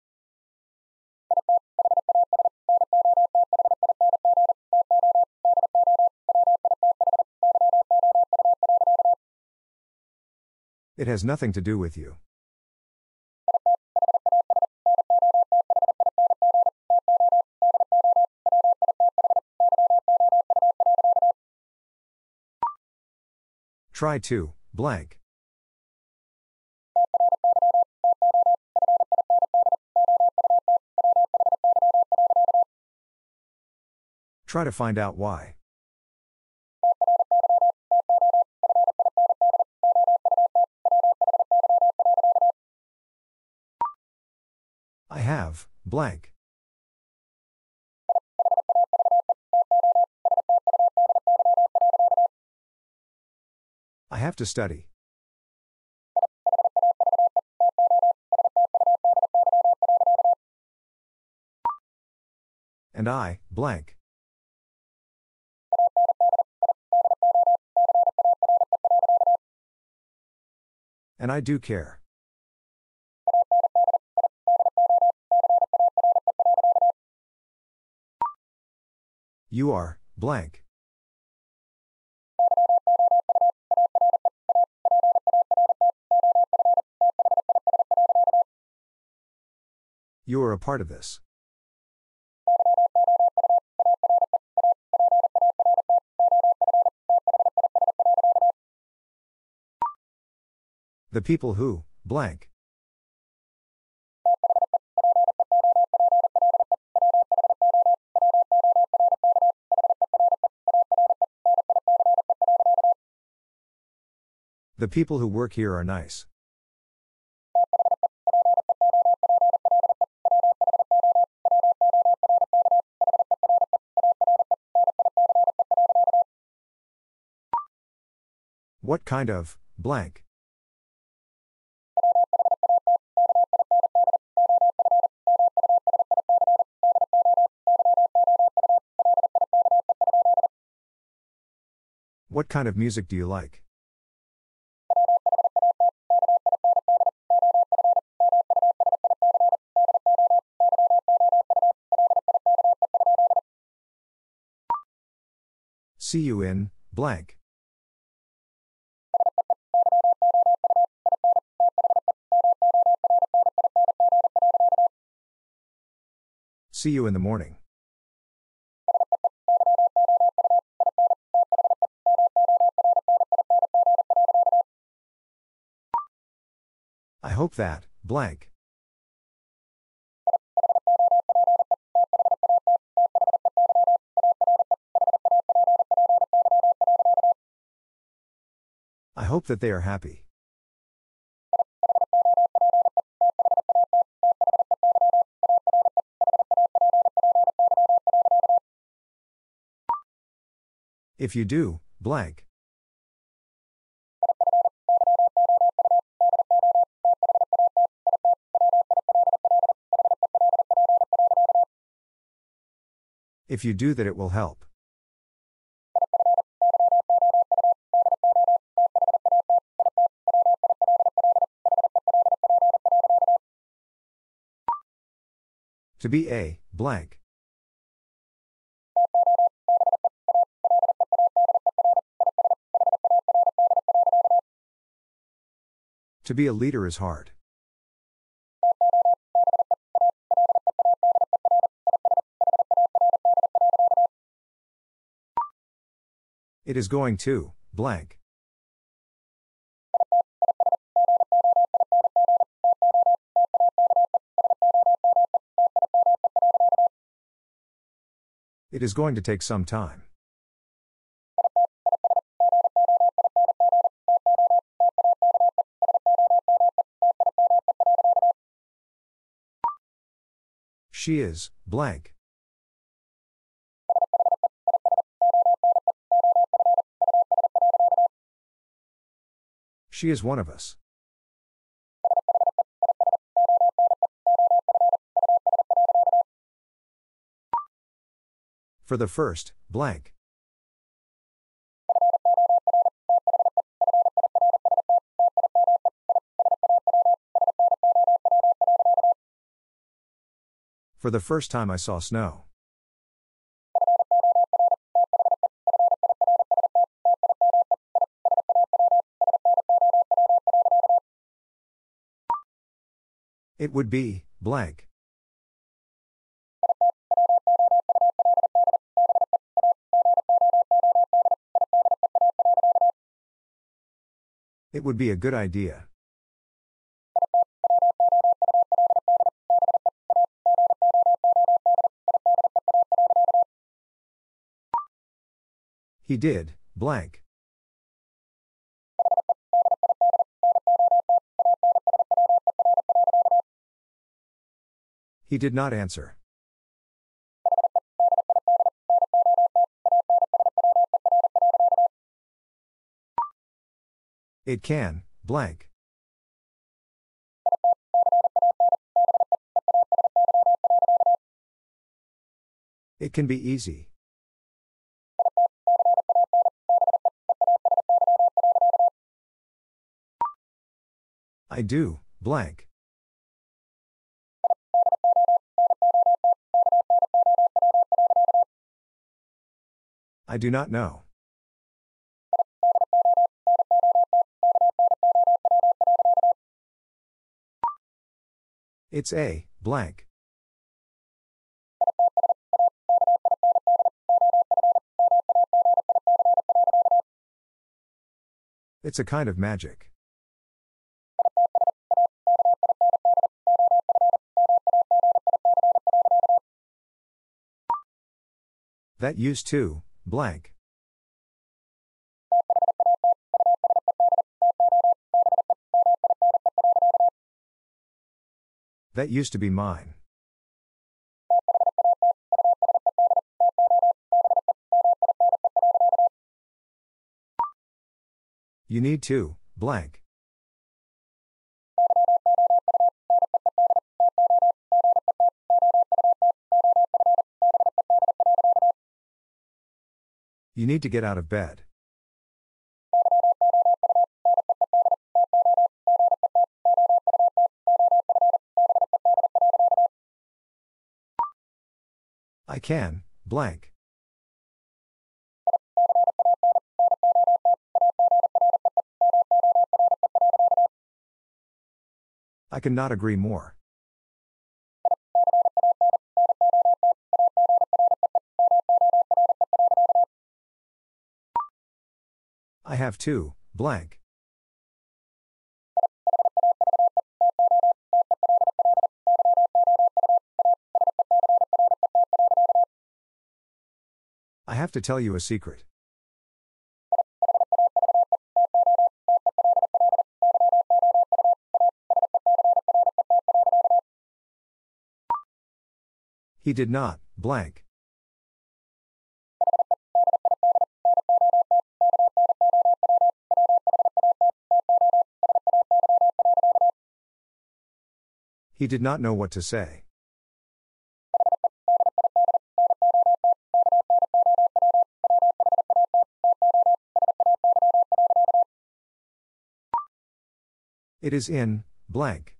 It has nothing to do with you. Try to, blank. Try to find out why. I have, blank. I have to study. And I, blank. And I do care. You are, blank. You are a part of this. The people who, blank. The people who work here are nice. What kind of, blank? What kind of music do you like? See you in, blank. See you in the morning. I hope that, blank. I hope that they are happy. If you do, blank. If you do that, it will help. To be a, blank. To be a leader is hard. It is going to, blank. It is going to take some time. She is, blank. She is one of us. For the first, blank. For the first time I saw snow. It would be, blank. It would be a good idea. He did, blank. He did not answer. It can, blank. It can be easy. I do, blank. I do not know. It's a blank. It's a kind of magic. That used to, blank. That used to be mine. You need to, blank. You need to get out of bed. I can, blank. I cannot agree more. I have to, blank. I have to tell you a secret. He did not, blank. He did not know what to say. It is in, blank.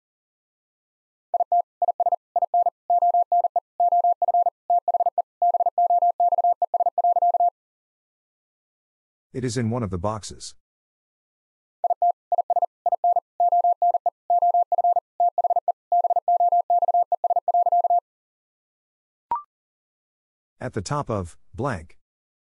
It is in one of the boxes. At the top of, blank.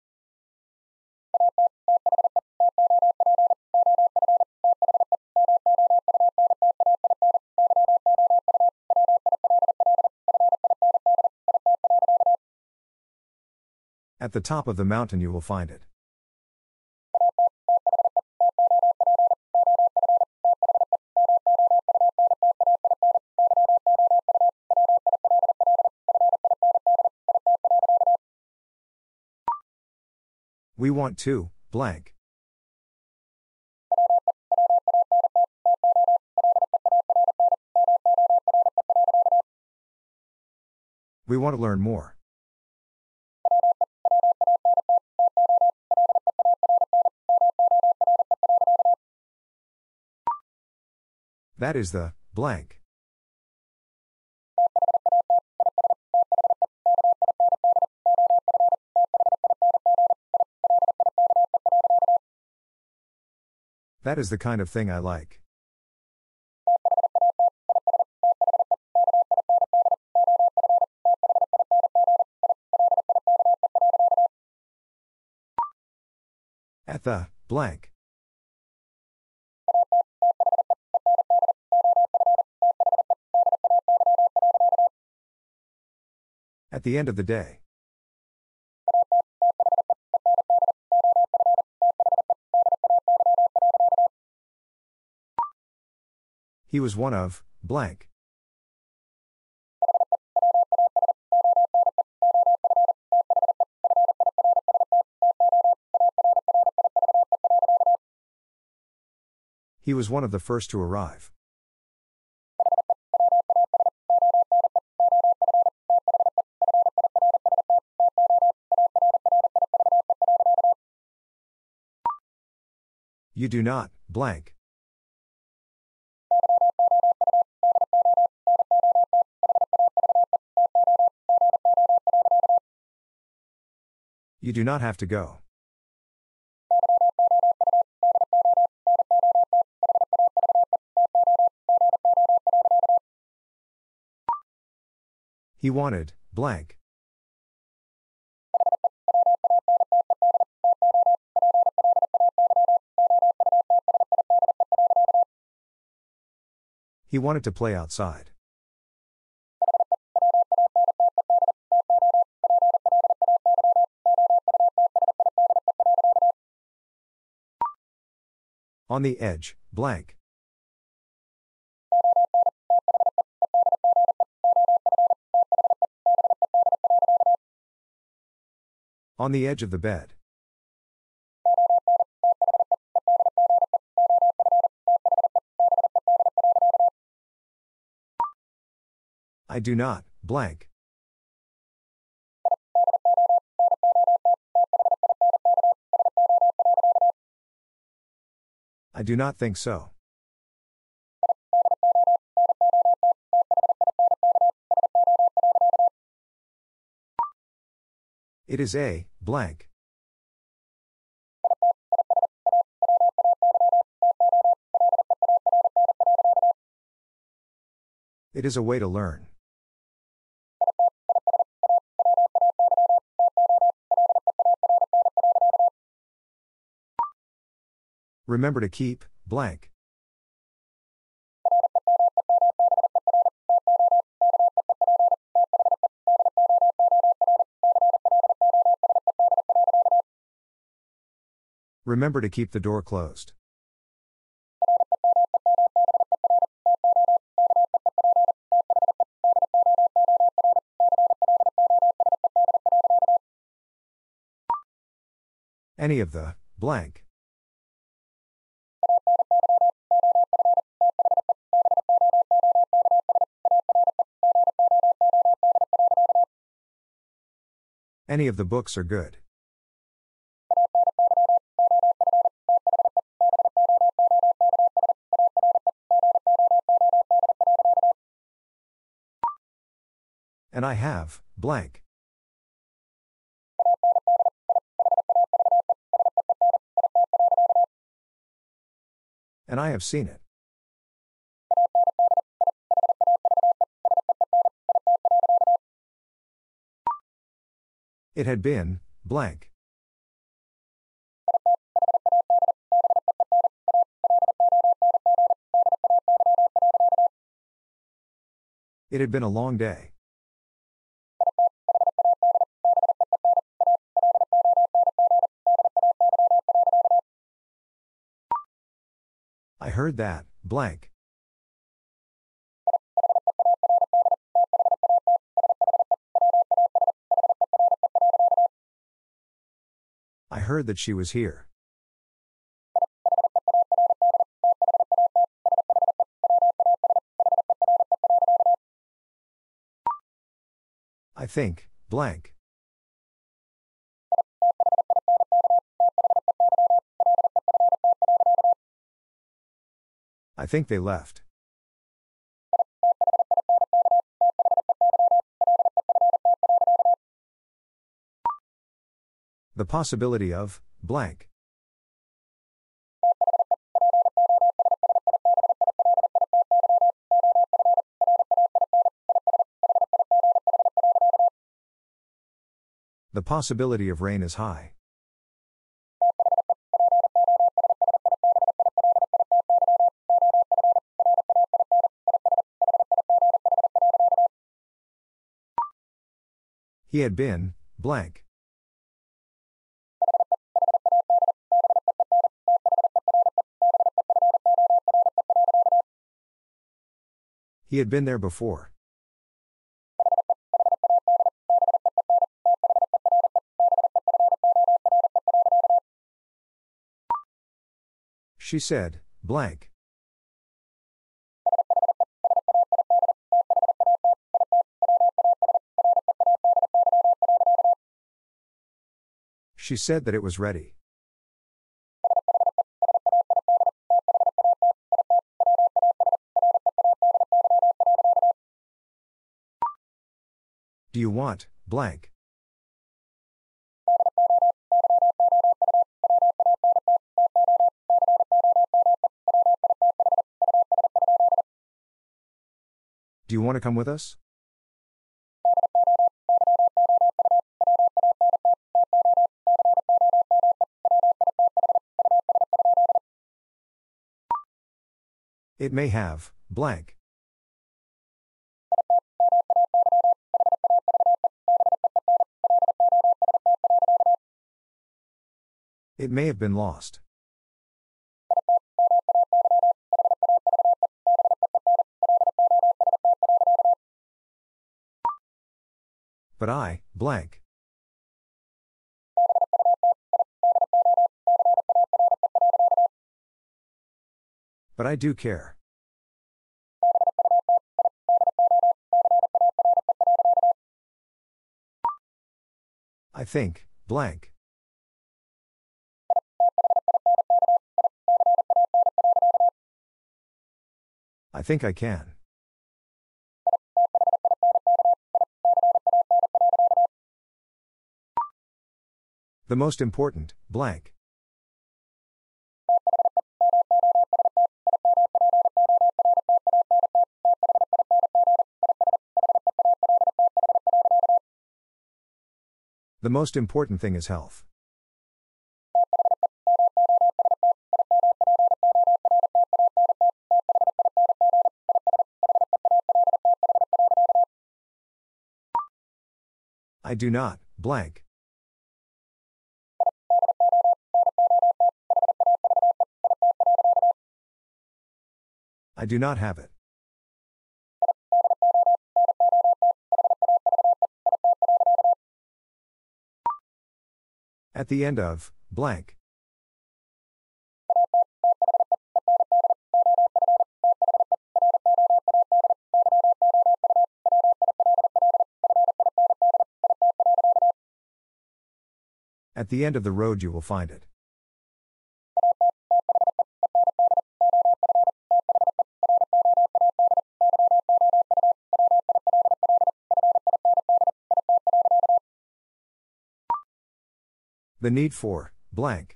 At the top of the mountain you will find it. We want to, blank. We want to learn more. That is the, blank. That is the kind of thing I like. At the, blank. At the end of the day. He was one of, blank. He was one of the first to arrive. You do not, blank. You do not have to go. He wanted, blank. He wanted to play outside. On the edge, blank. On the edge of the bed. I do not, blank. I do not think so. It is a, blank. It is a way to learn. Remember to keep, blank. Remember to keep the door closed. Any of the, blank. Any of the books are good. And I have, blank. And I have seen it. It had been, blank. It had been a long day. I heard that, blank. I heard that she was here. I think, blank. I think they left. The possibility of, blank. The possibility of rain is high. He had been, blank. He had been there before. She said, blank. She said that it was ready. Do you want, blank? Do you want to come with us? It may have, blank. It may have been lost. But I, blank. But I do care. I think, blank. I think I can. The most important, blank. The most important thing is health. I do not, blank. I do not have it. At the end of, blank. At the end of the road you will find it. The need for, blank.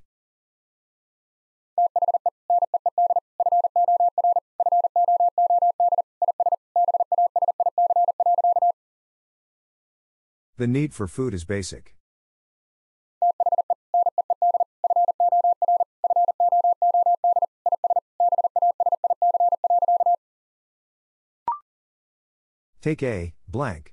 The need for food is basic. Take a, blank.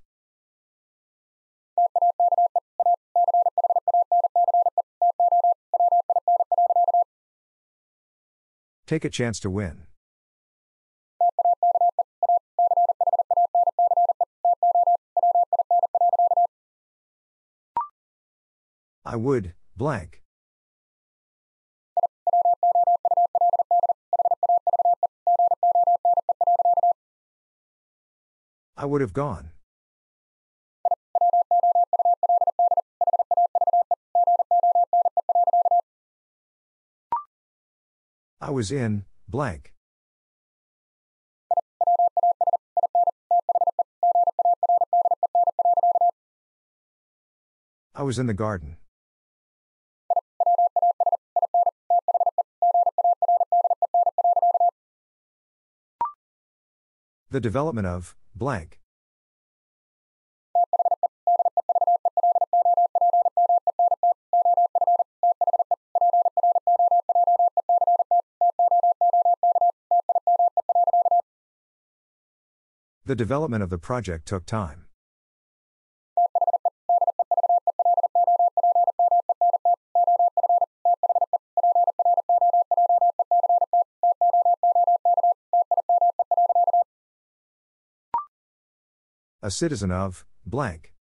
Take a chance to win. I would, blank. I would have gone. I was in, blank. I was in the garden. The development of, blank. The development of the project took time. A citizen of, blank.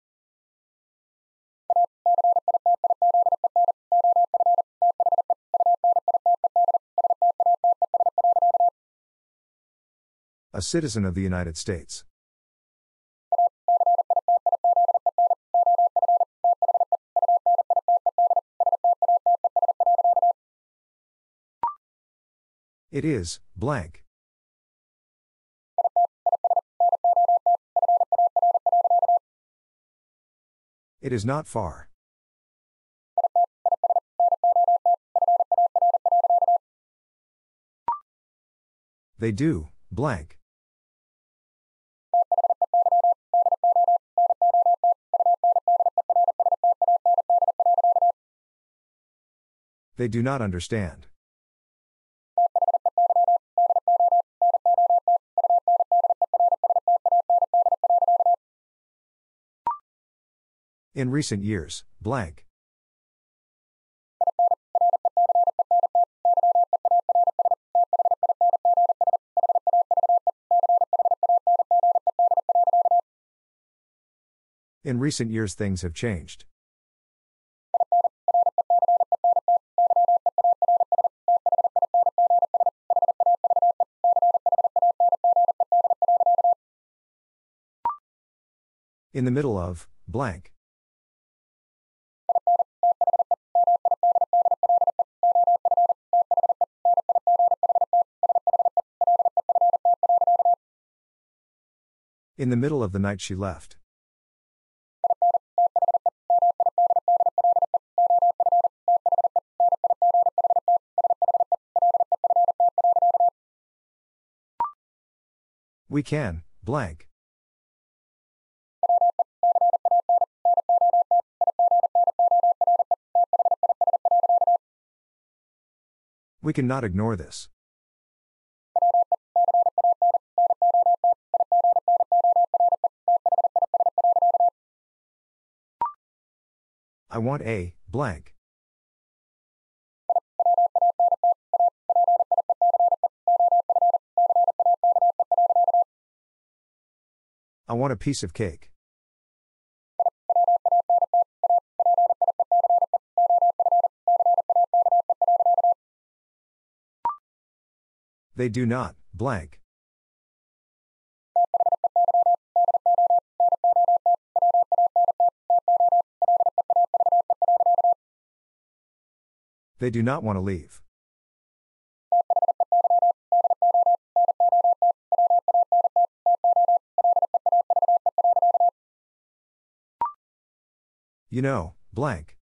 A citizen of the United States. It is, blank. It is not far. They do, blank. They do not understand. In recent years, blank. In recent years, things have changed. In the middle of, blank. In the middle of the night she left. We can, blank. We cannot ignore this. I want a, blank. I want a piece of cake. They do not, blank. They do not want to leave. You know, blank.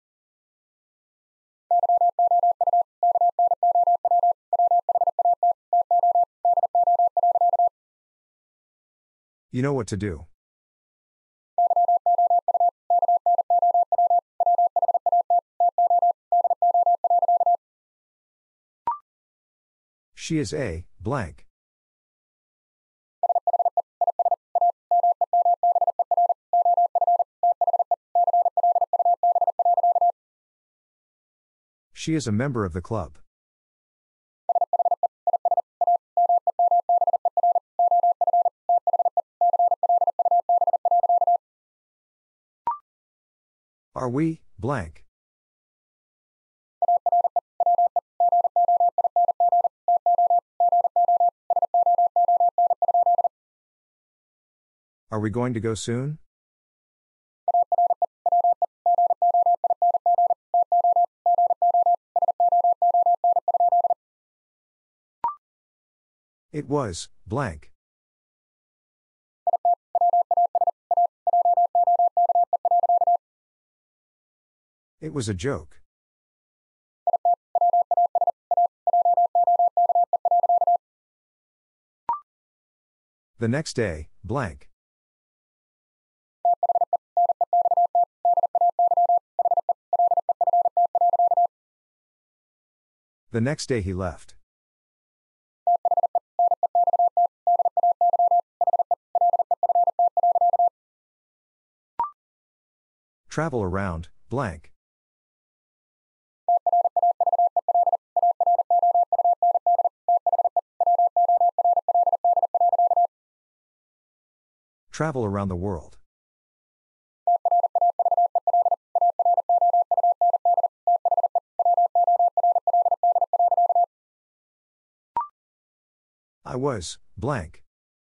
You know what to do. She is a, blank. She is a member of the club. Are we, blank? Are we going to go soon? It was, blank. It was a joke. The next day, blank. The next day he left. Travel around, blank. Travel around the world. I was, blank.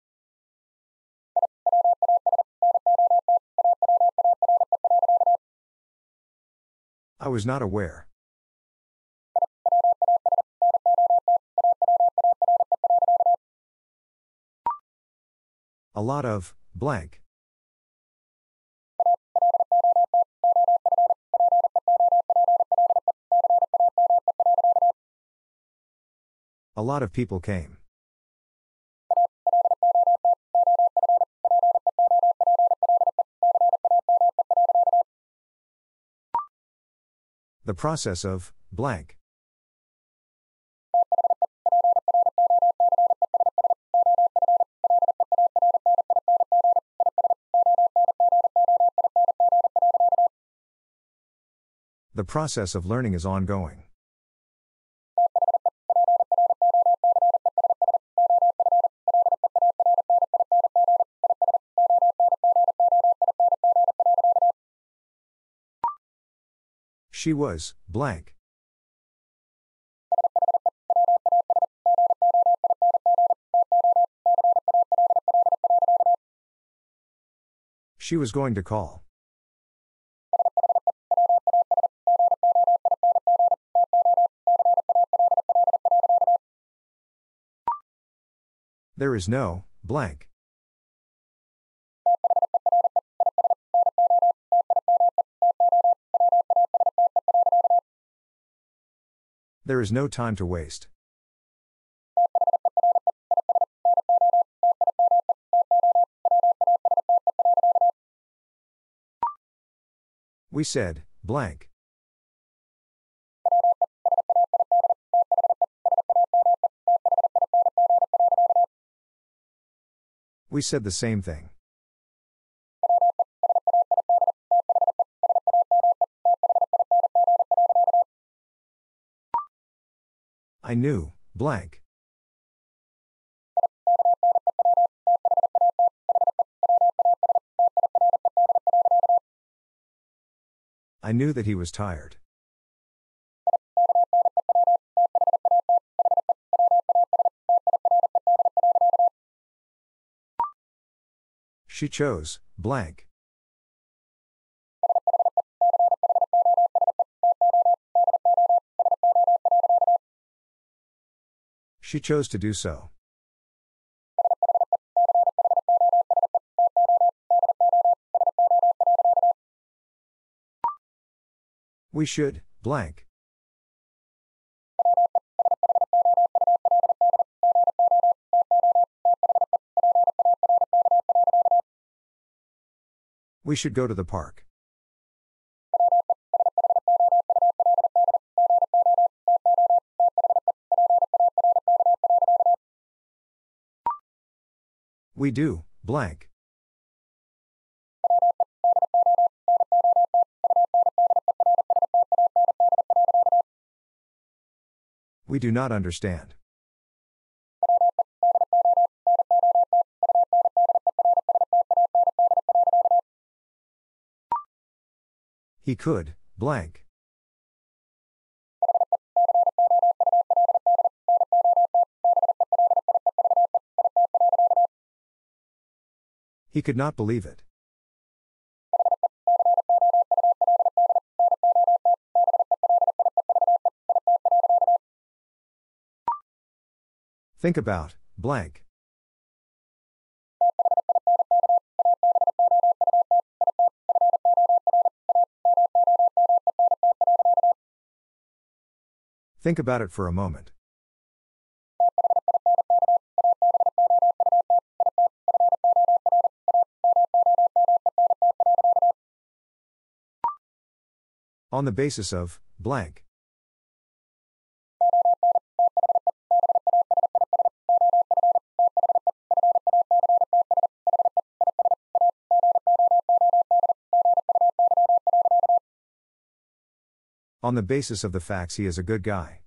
I was not aware. A lot of, blank. A lot of people came. The process of, blank. The process of learning is ongoing. She was, blank. She was going to call. There is no, blank. There is no time to waste. We said, blank. We said the same thing. I knew, blank. I knew that he was tired. She chose, blank. She chose to do so. We should, blank. We should go to the park. We do, blank. We do not understand. He could, blank. He could not believe it. Think about, blank. Think about it for a moment. On the basis of, blank. On the basis of the facts, he is a good guy.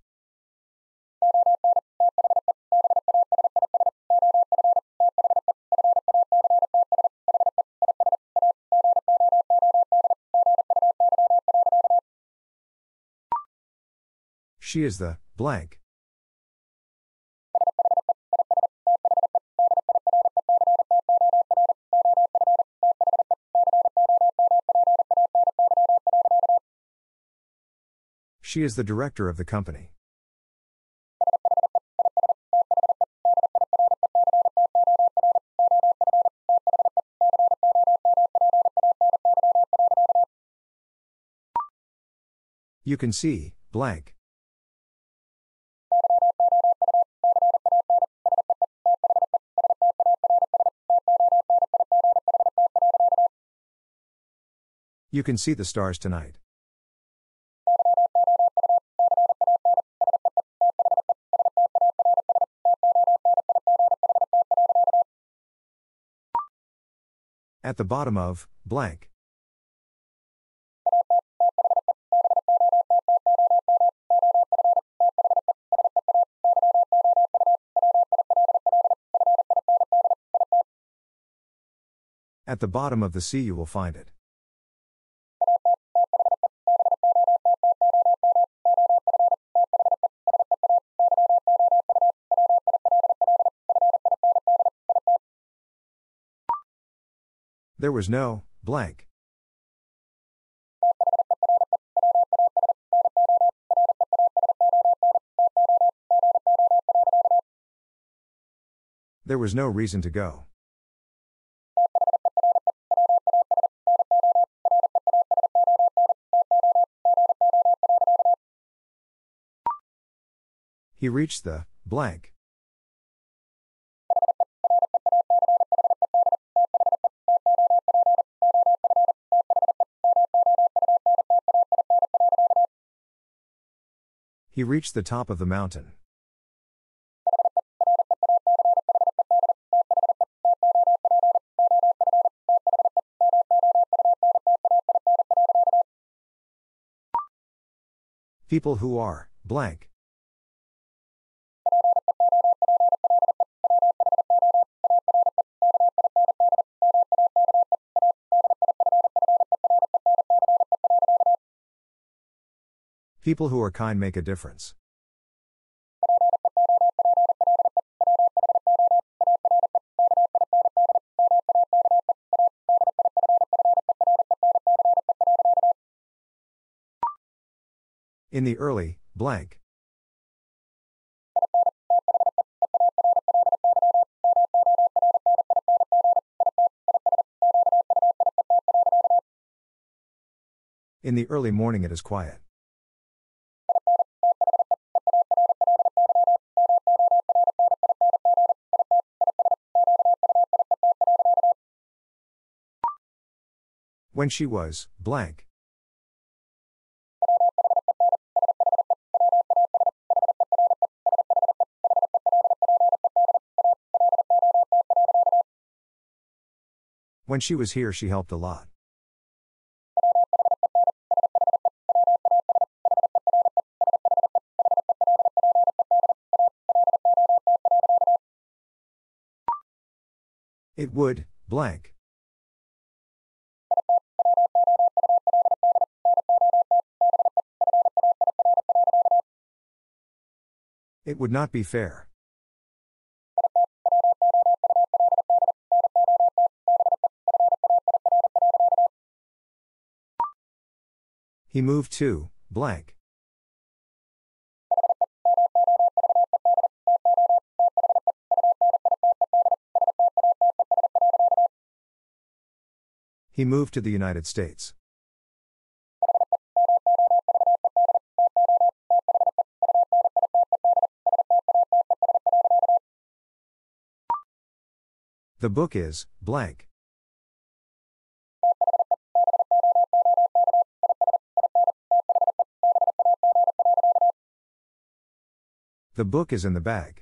She is the, blank. She is the director of the company. You can see, blank. You can see the stars tonight. At the bottom of, blank. At the bottom of the sea you will find it. There was no blank. There was no reason to go. He reached the blank. He reached the top of the mountain. People who are blank. People who are kind make a difference. In the early blank. In the early morning it is quiet. When she was blank. When she was here she helped a lot. It would blank. It would not be fair. He moved to blank. He moved to the United States. The book is blank. The book is in the bag.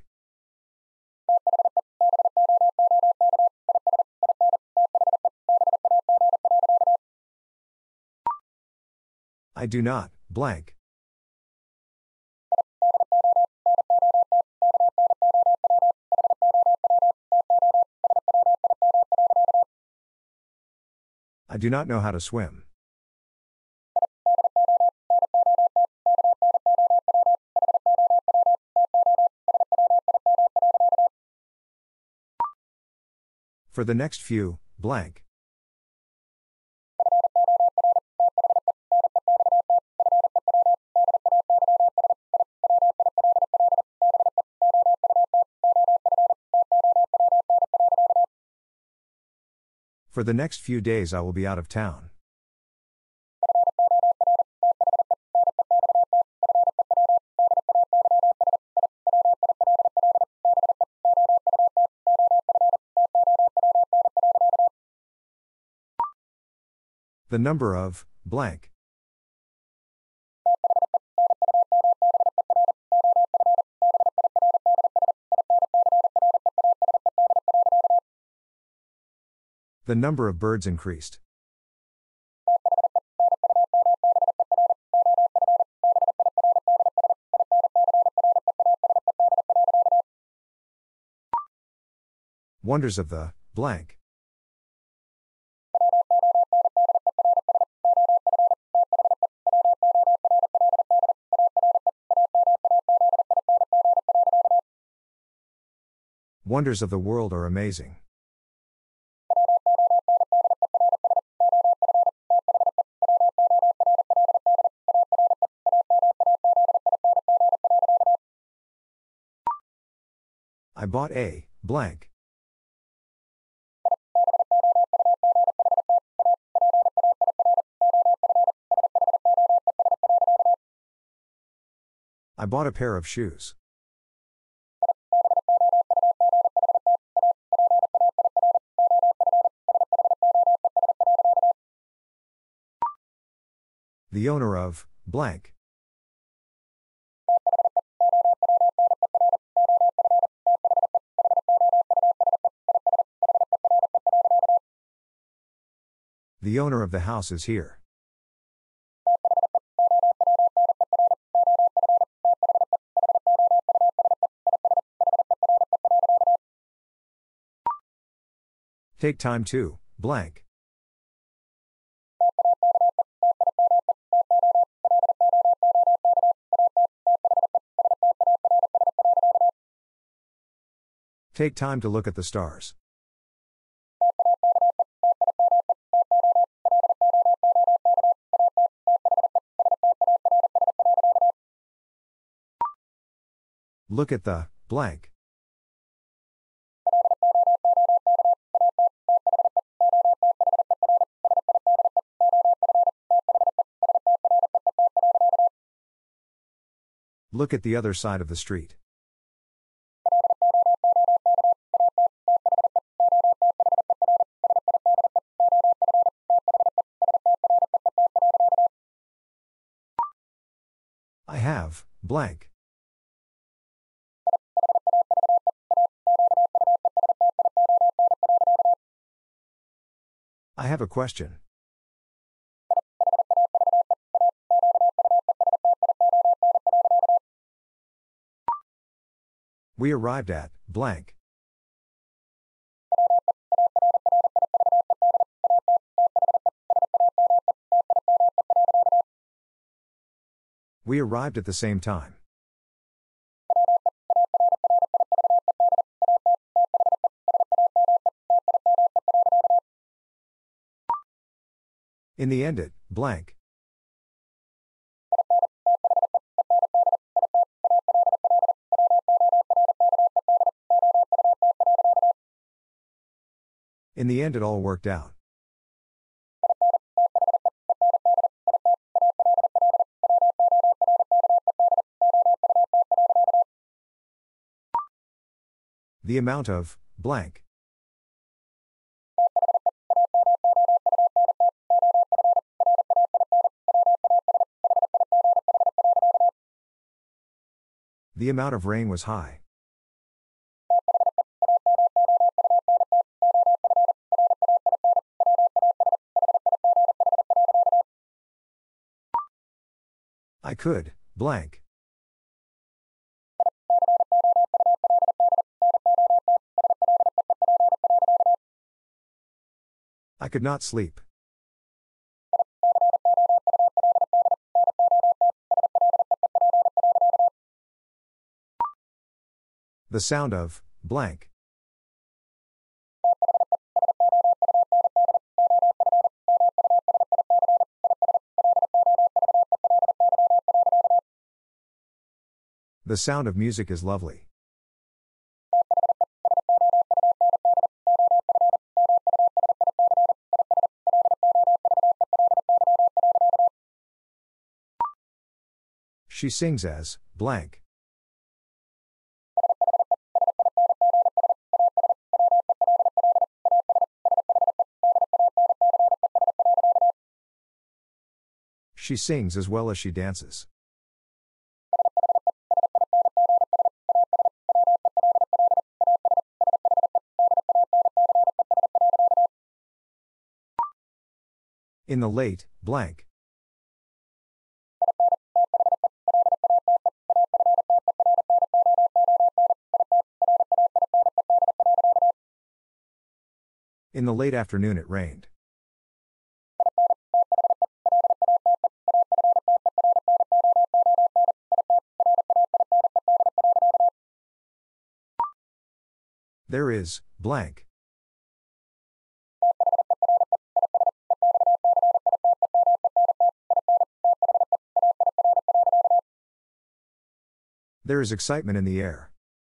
I do not blank. I do not know how to swim. For the next few, blank. For the next few days I will be out of town. The number of blank. The number of birds increased. Wonders of the blank. Wonders of the world are amazing. I bought a blank. I bought a pair of shoes. The owner of blank. The owner of the house is here. Take time to blank. Take time to look at the stars. Look at the blank. Look at the other side of the street. I have blank. I have a question. We arrived at blank. We arrived at the same time. In the end it blank. In the end it all worked out. The amount of blank. The amount of rain was high. I could blank. I could not sleep. The sound of blank. The sound of music is lovely. She sings as blank. She sings as well as she dances. In the late blank. In the late afternoon it rained. There is, blank. There is excitement in the air.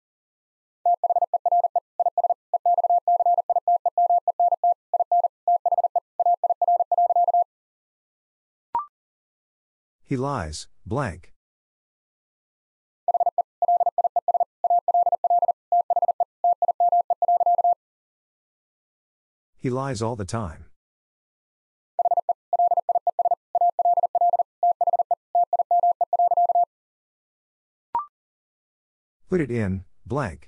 He lies, blank. He lies all the time. Put it in, blank.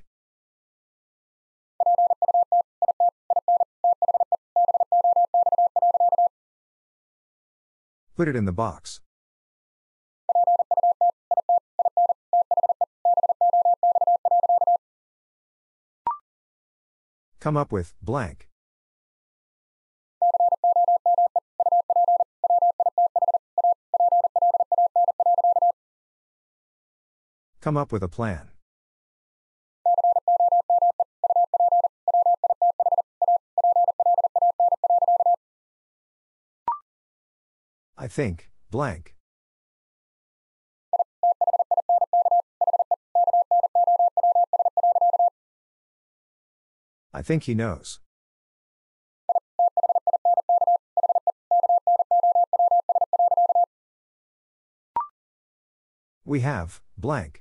Put it in the box. Come up with, blank. Come up with a plan. I think, blank. I think he knows. We have, blank.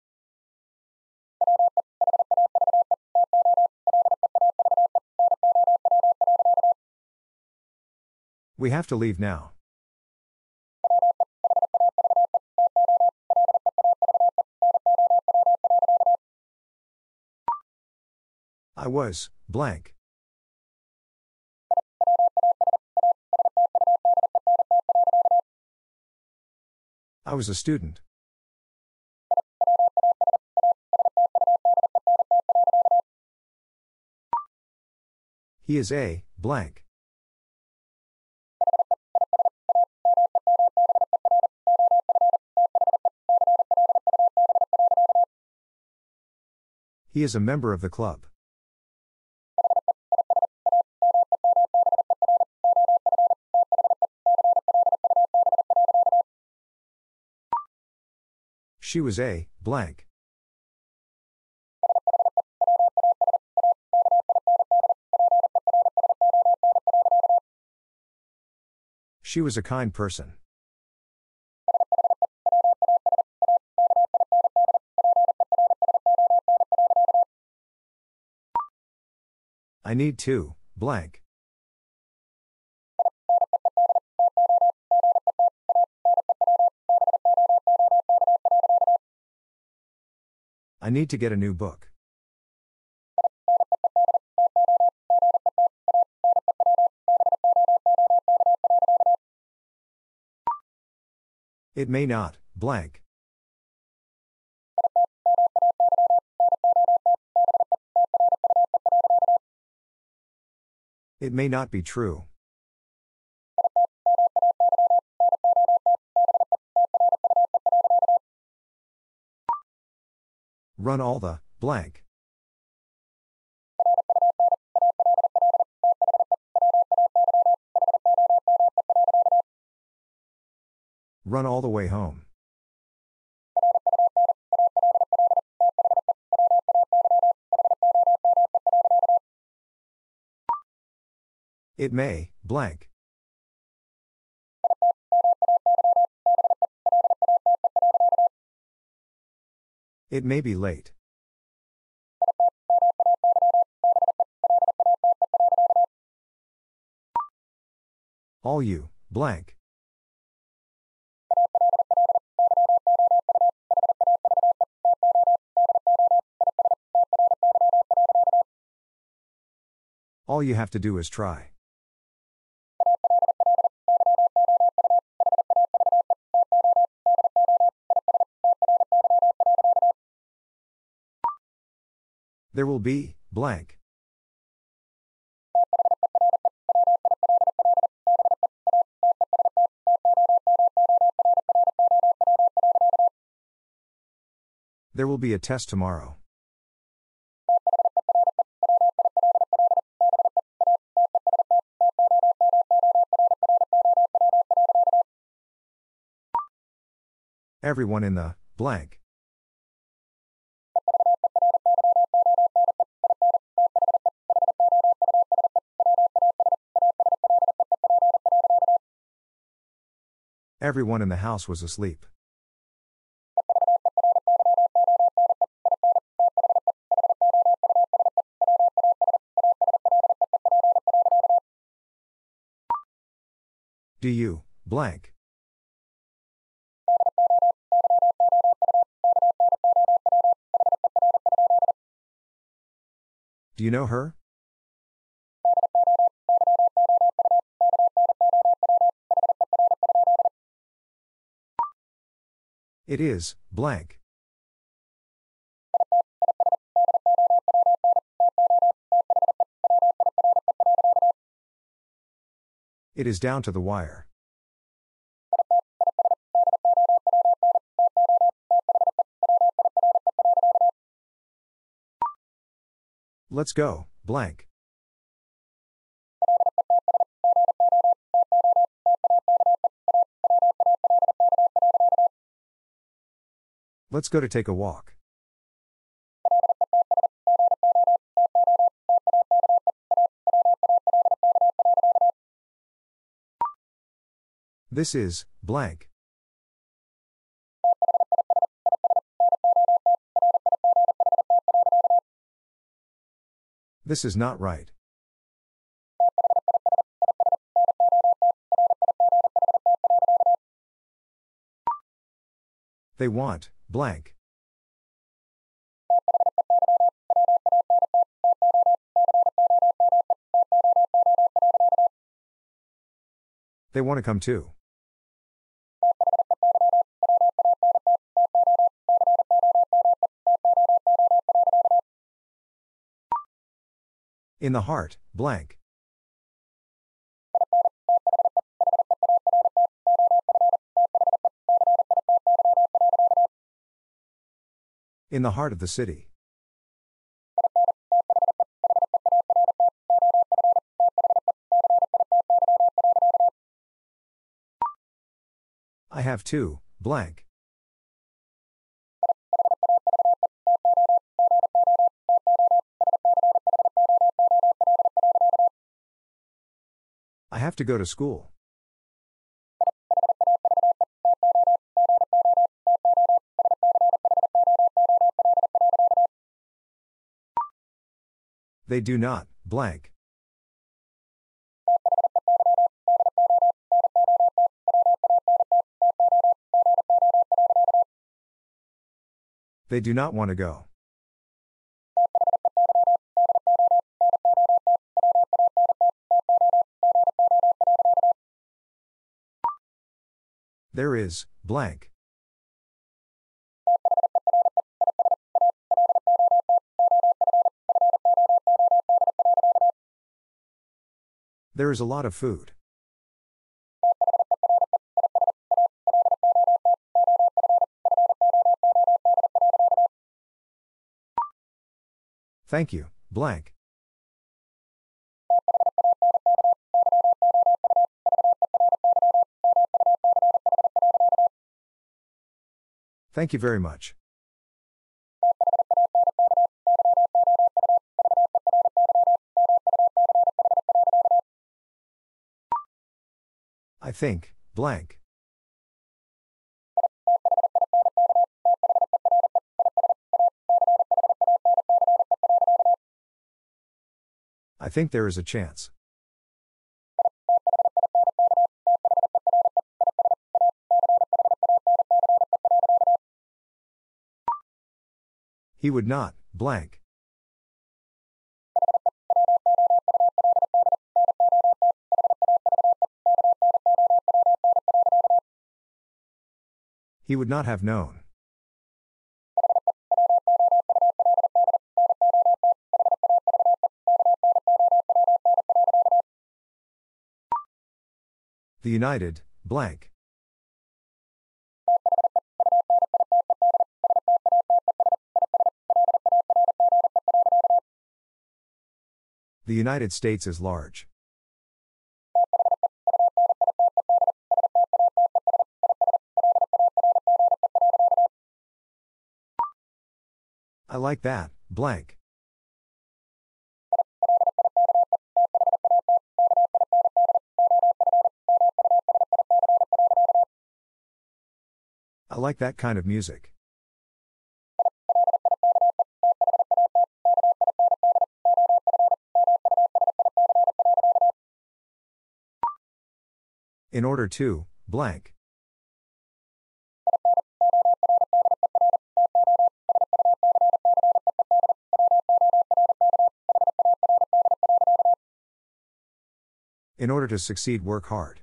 We have to leave now. I was, blank. I was a student. He is a, blank. He is a member of the club. She was a, blank. She was a kind person. I need to, blank. I need to get a new book. It may not, blank. It may not be true. Run all the, blank. Run all the way home. It may, blank. It may be late. All you, blank. All you have to do is try. There will be, blank. There will be a test tomorrow. Everyone in the blank. Everyone in the house was asleep. Do you blank? Do you know her? It is blank. It is down to the wire. Let's go, blank. Let's go to take a walk. This is blank. This is not right. They want blank. They want to come too. In the heart, blank. In the heart of the city. I have two, blank. I have to go to school. They do not, blank. They do not want to go. There is, blank. There is a lot of food. Thank you, blank. Thank you very much. I think, blank. I think there is a chance. He would not, blank. He would not have known. The United, blank. The United States is large. I like that, blank. I like that kind of music. In order to, blank. In order to succeed, work hard.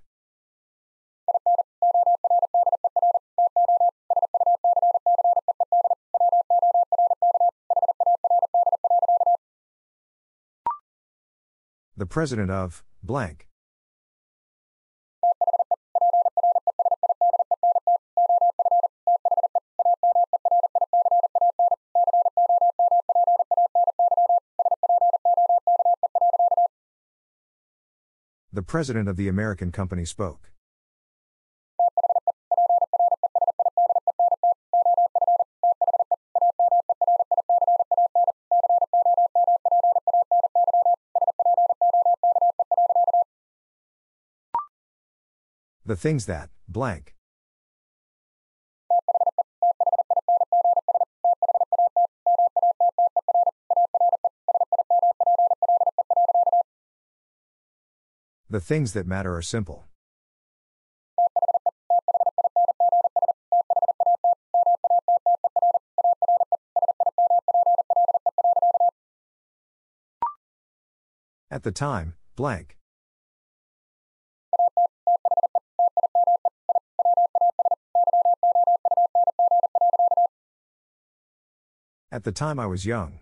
The president of, blank. The president of the American company spoke. The things that, blank. The things that matter are simple. At the time, blank. At the time I was young.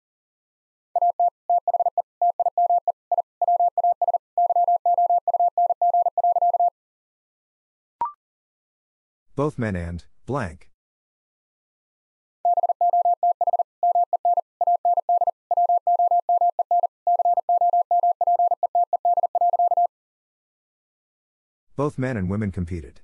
Both men and, blank. Both men and women competed.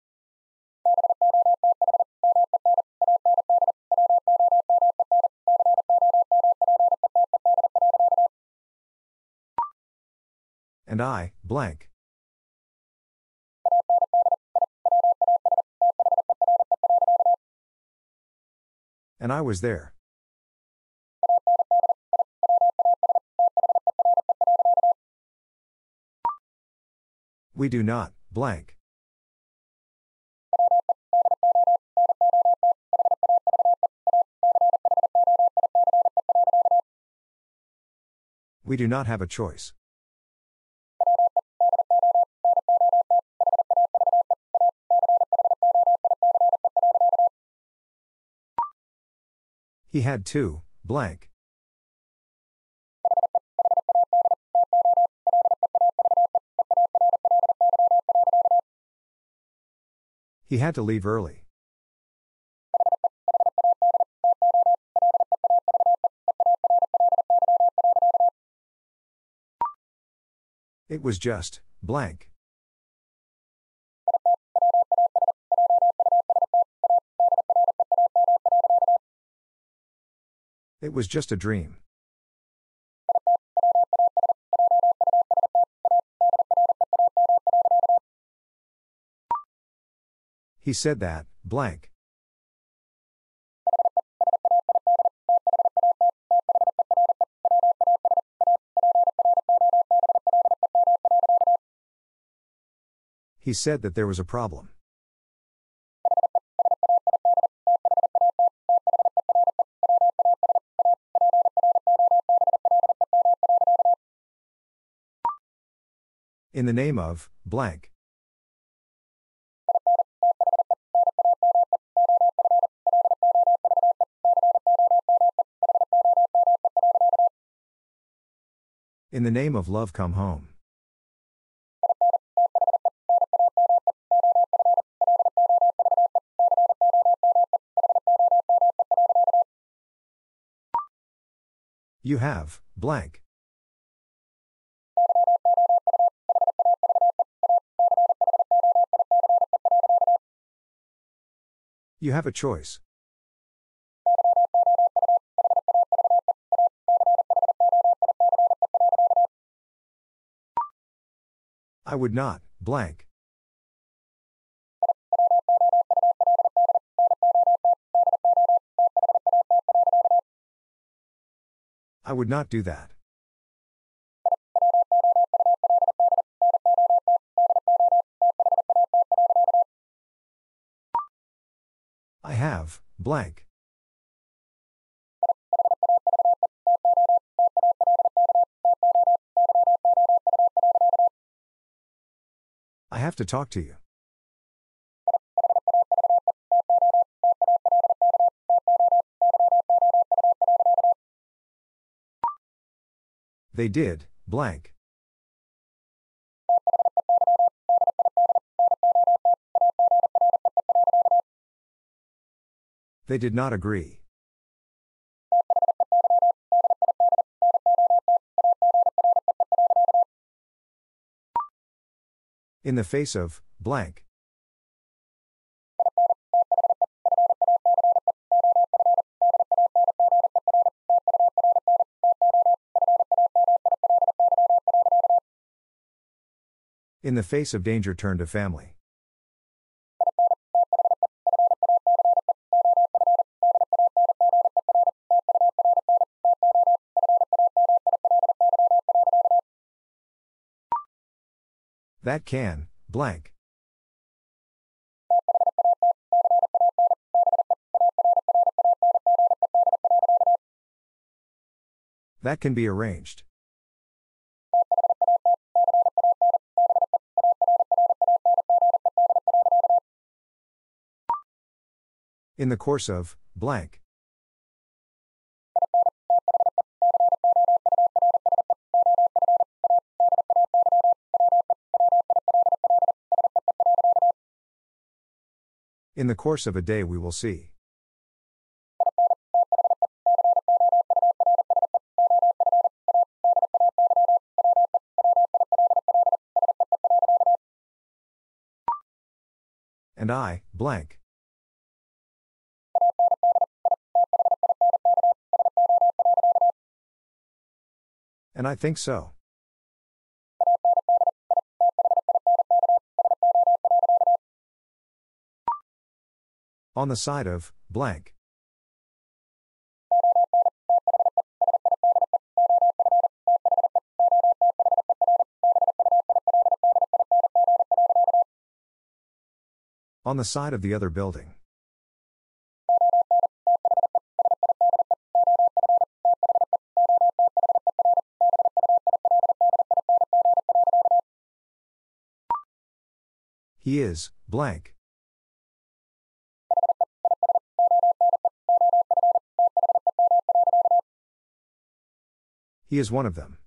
And I, blank. And I was there. We do not, blank. We do not have a choice. He had two, blank. He had to leave early. It was just, blank. It was just a dream. He said that, blank. He said that there was a problem. In the name of, blank. In the name of love, come home. You have, blank. You have a choice. I would not, blank. I would not do that. I have, blank. I have to talk to you. They did, blank. They did not agree. In the face of, blank. In the face of danger, turn to family. That can, blank. That can be arranged. In the course of, blank. In the course of a day we will see. And I, blank. And I think so. On the side of, blank. On the side of the other building. He is, blank. He is one of them.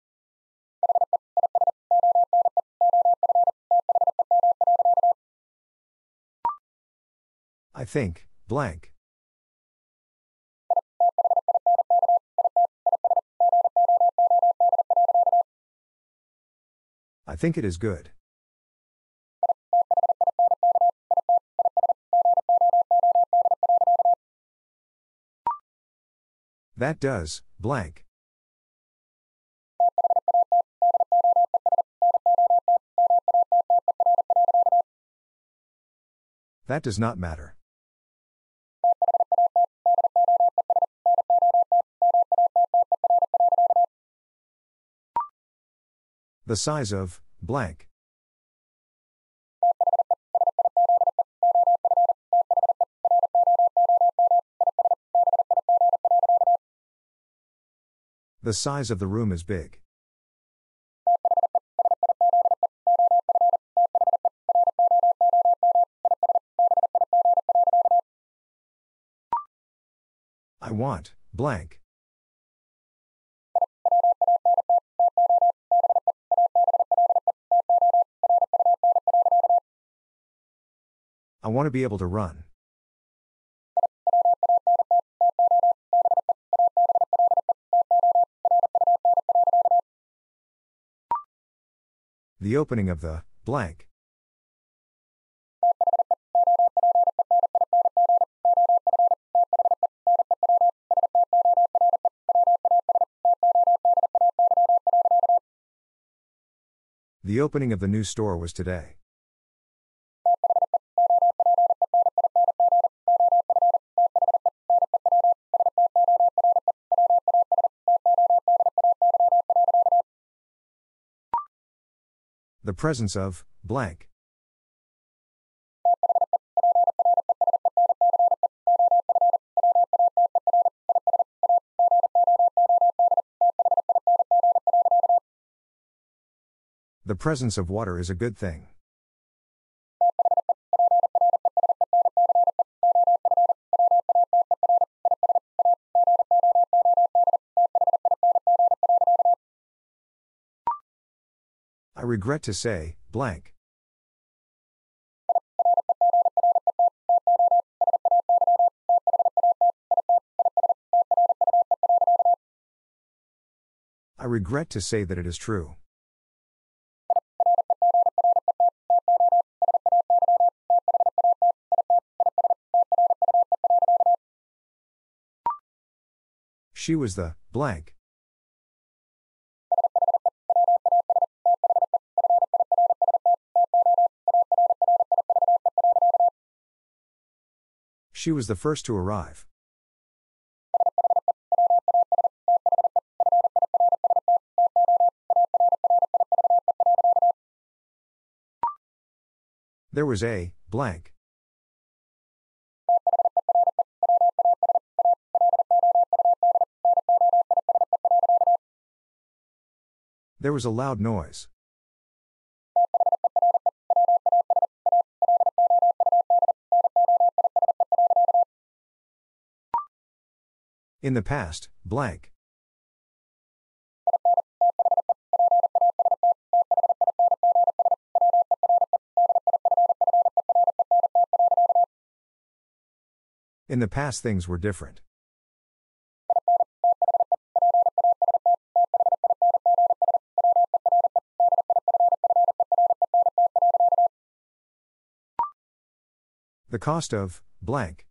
I think, blank. I think it is good. That does, blank. That does not matter. The size of, blank. The size of the room is big. I want, blank. I want to be able to run. The opening of the, blank. The opening of the new store was today. The presence of, blank. The presence of water is a good thing. I regret to say, blank. I regret to say that it is true. She was the, blank. She was the first to arrive. There was a, blank. There was a loud noise. In the past, blank. In the past things were different. The cost of, blank.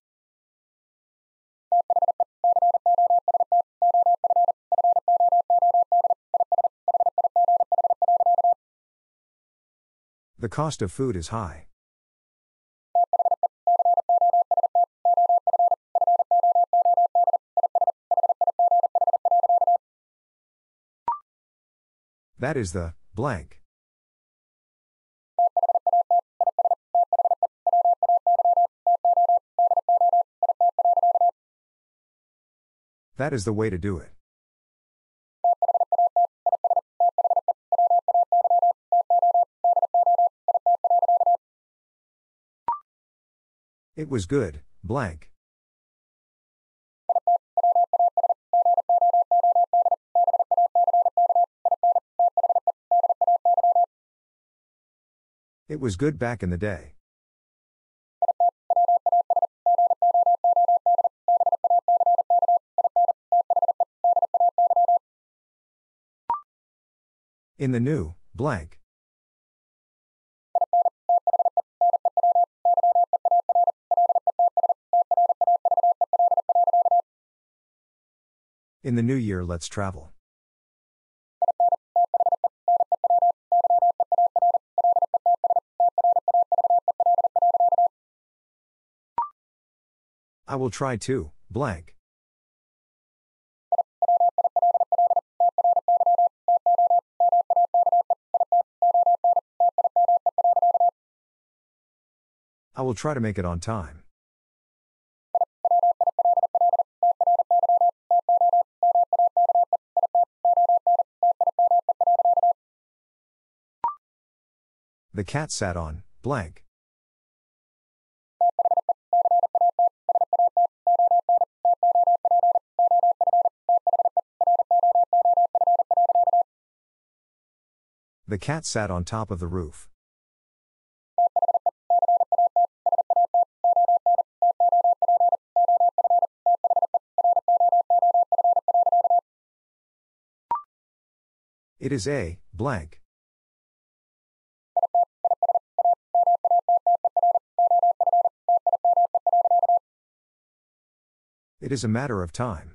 The cost of food is high. That is the, blank. That is the way to do it. It was good, blank. It was good back in the day. In the new, blank. In the new year, let's travel. I will try to, blank. I will try to make it on time. The cat sat on, blank. The cat sat on top of the roof. It is a, blank. It is a matter of time.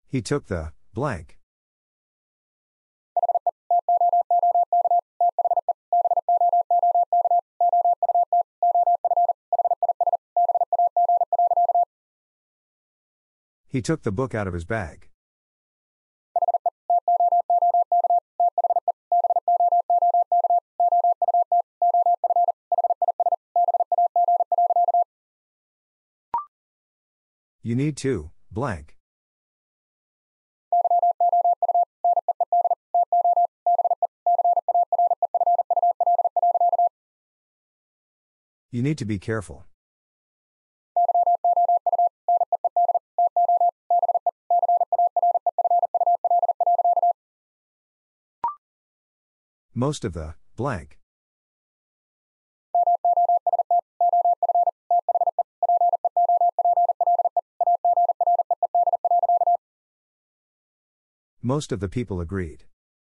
He took the blank. He took the book out of his bag. You need to blank. You need to be careful. Most of the blank. Most of the people agreed.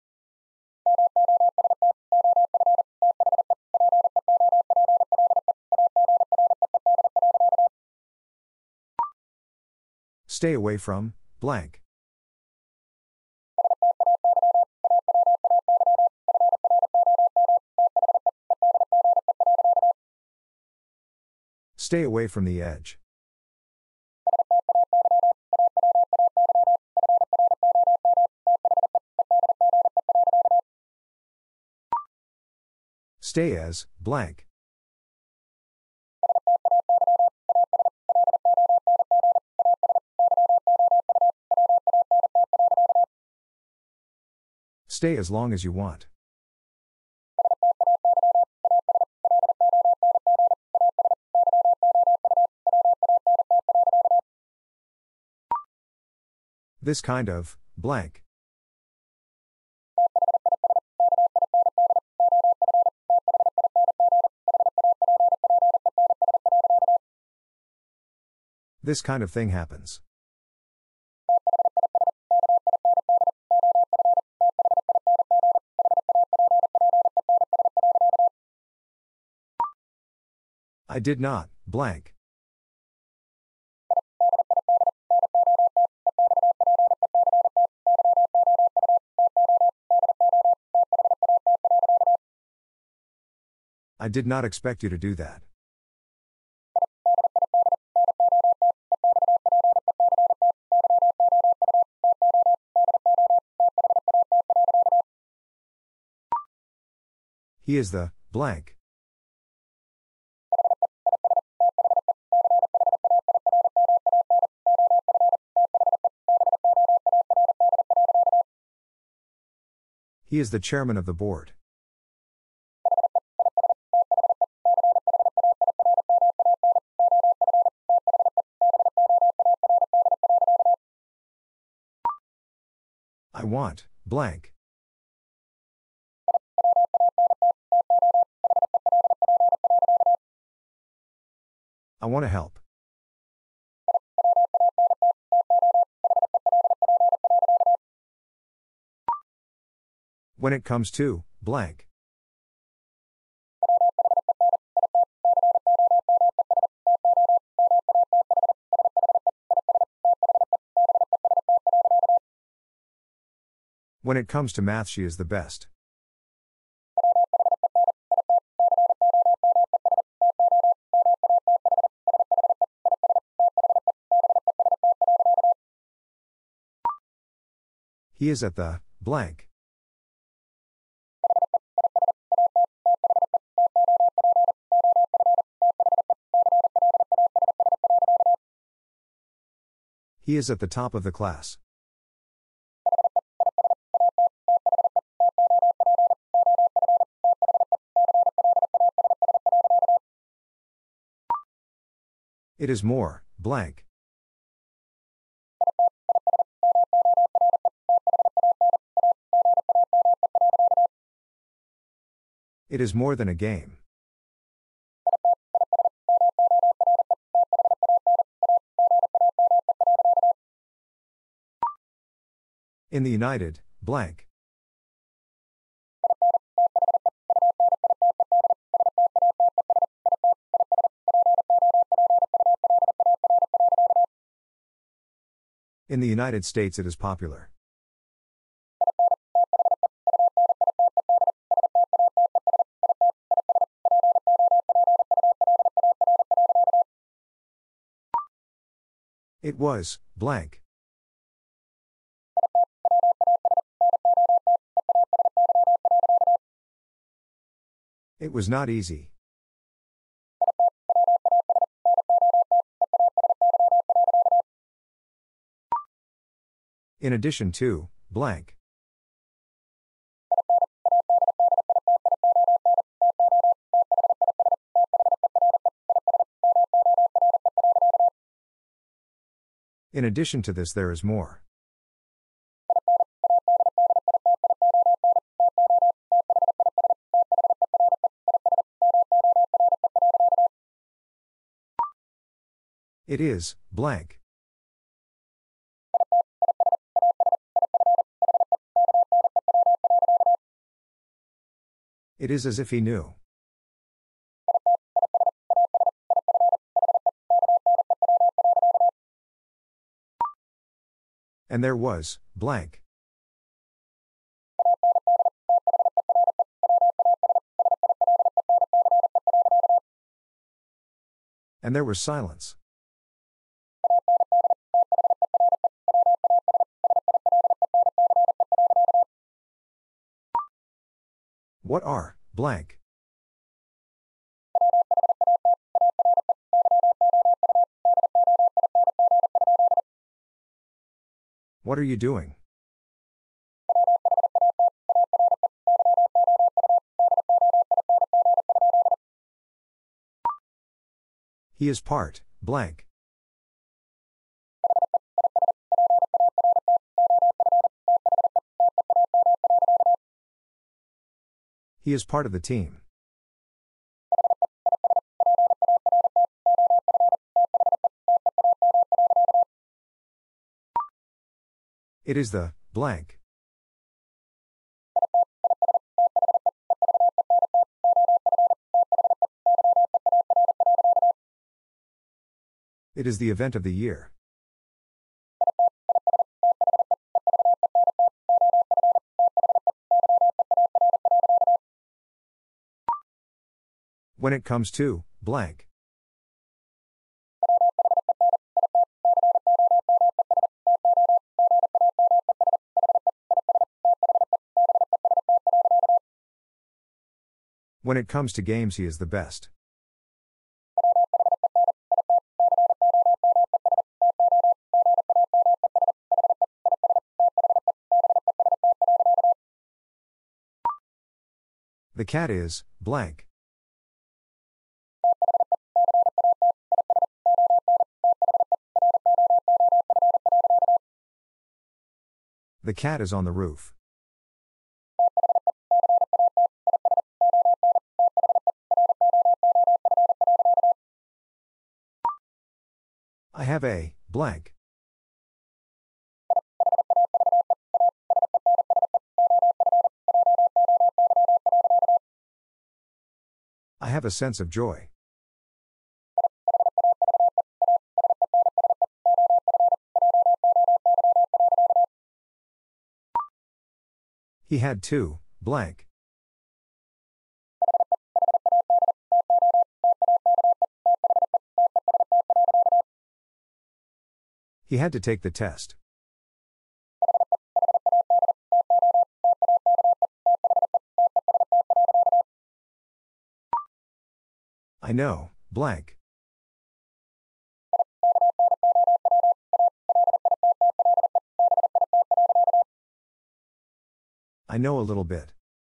Stay away from blank. Stay away from the edge. Stay as blank. Stay as long as you want. This kind of blank. This kind of thing happens. I did not blank. I did not expect you to do that. He is the blank. He is the chairman of the board. I want blank. I want to help. When it comes to blank. When it comes to math, she is the best. He is at the blank. He is at the top of the class. It is more blank. It is more than a game. In the United, blank. In the United States it is popular. It was, blank. It was not easy. In addition to, blank. In addition to this there is more. It is, blank. It is as if he knew. And there was, blank. And there was silence. What are, blank? What are you doing? He is part, blank. He is part of the team. It is the, blank. It is the event of the year. When it comes to, blank. When it comes to games he is the best. The cat is, blank. The cat is on the roof. I have a, blank. I have a sense of joy. He had two, blank. He had to take the test. I know, blank. I know a little bit.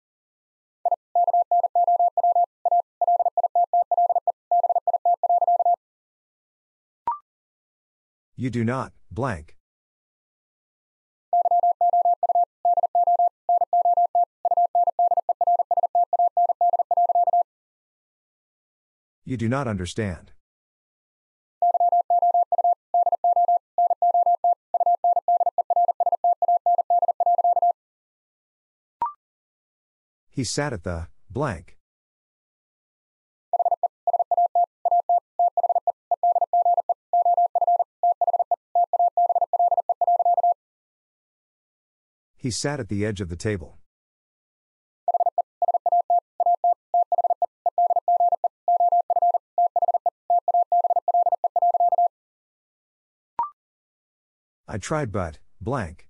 You do not, blank. You do not understand. He sat at the, blank. He sat at the edge of the table. I tried but, blank.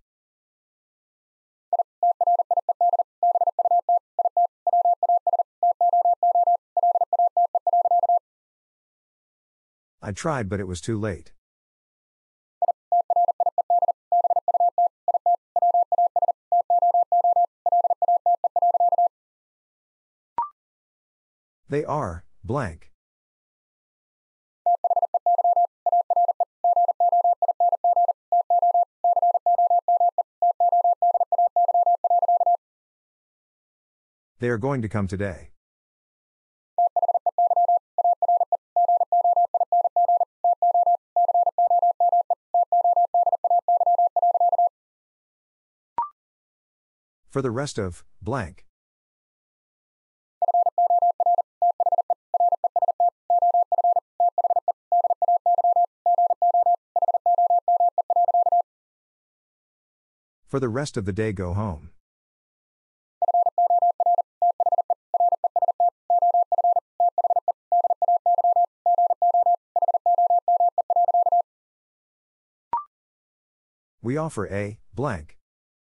I tried but it was too late. They are, blank. They are going to come today. For the rest of, blank. For the rest of the day go home. We offer a, blank.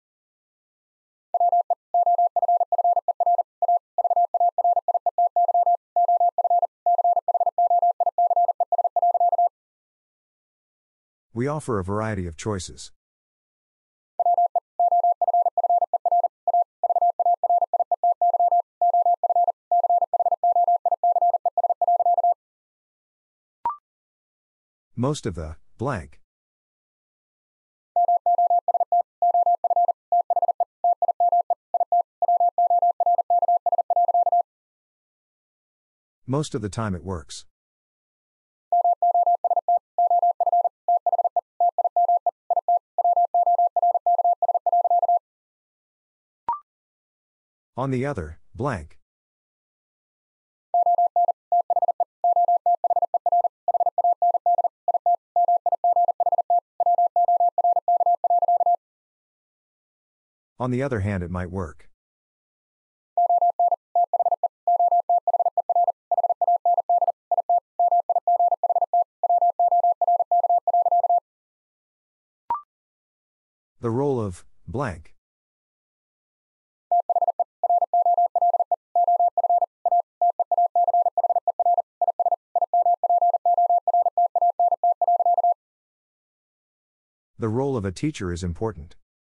We offer a variety of choices. Most of the, blank. Most of the time it works. On the other, blank. On the other hand, it might work. The role of, blank. The role of a teacher is important.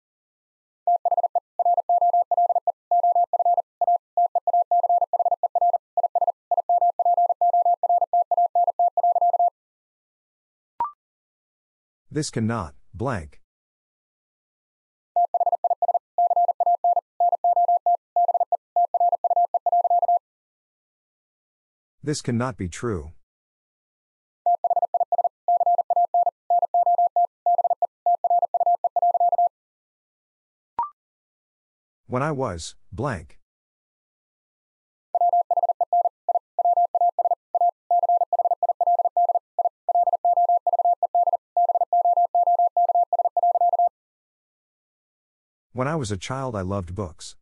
This cannot, blank. This cannot be true. When I was, blank. When I was a child, I loved books.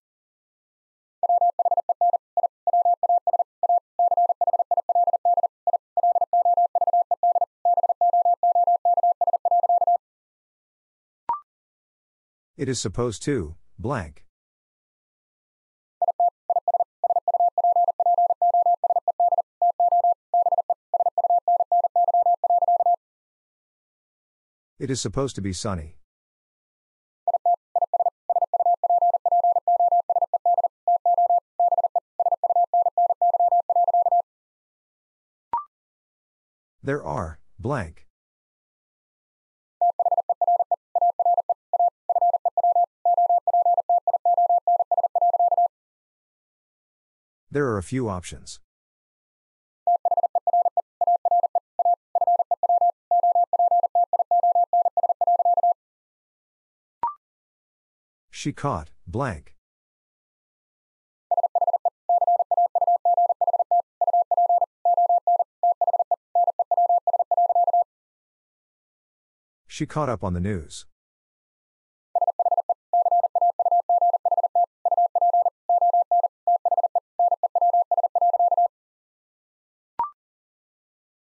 It is supposed to, blank. It is supposed to be sunny. There are, blank. There are a few options. She caught, blank. She caught up on the news.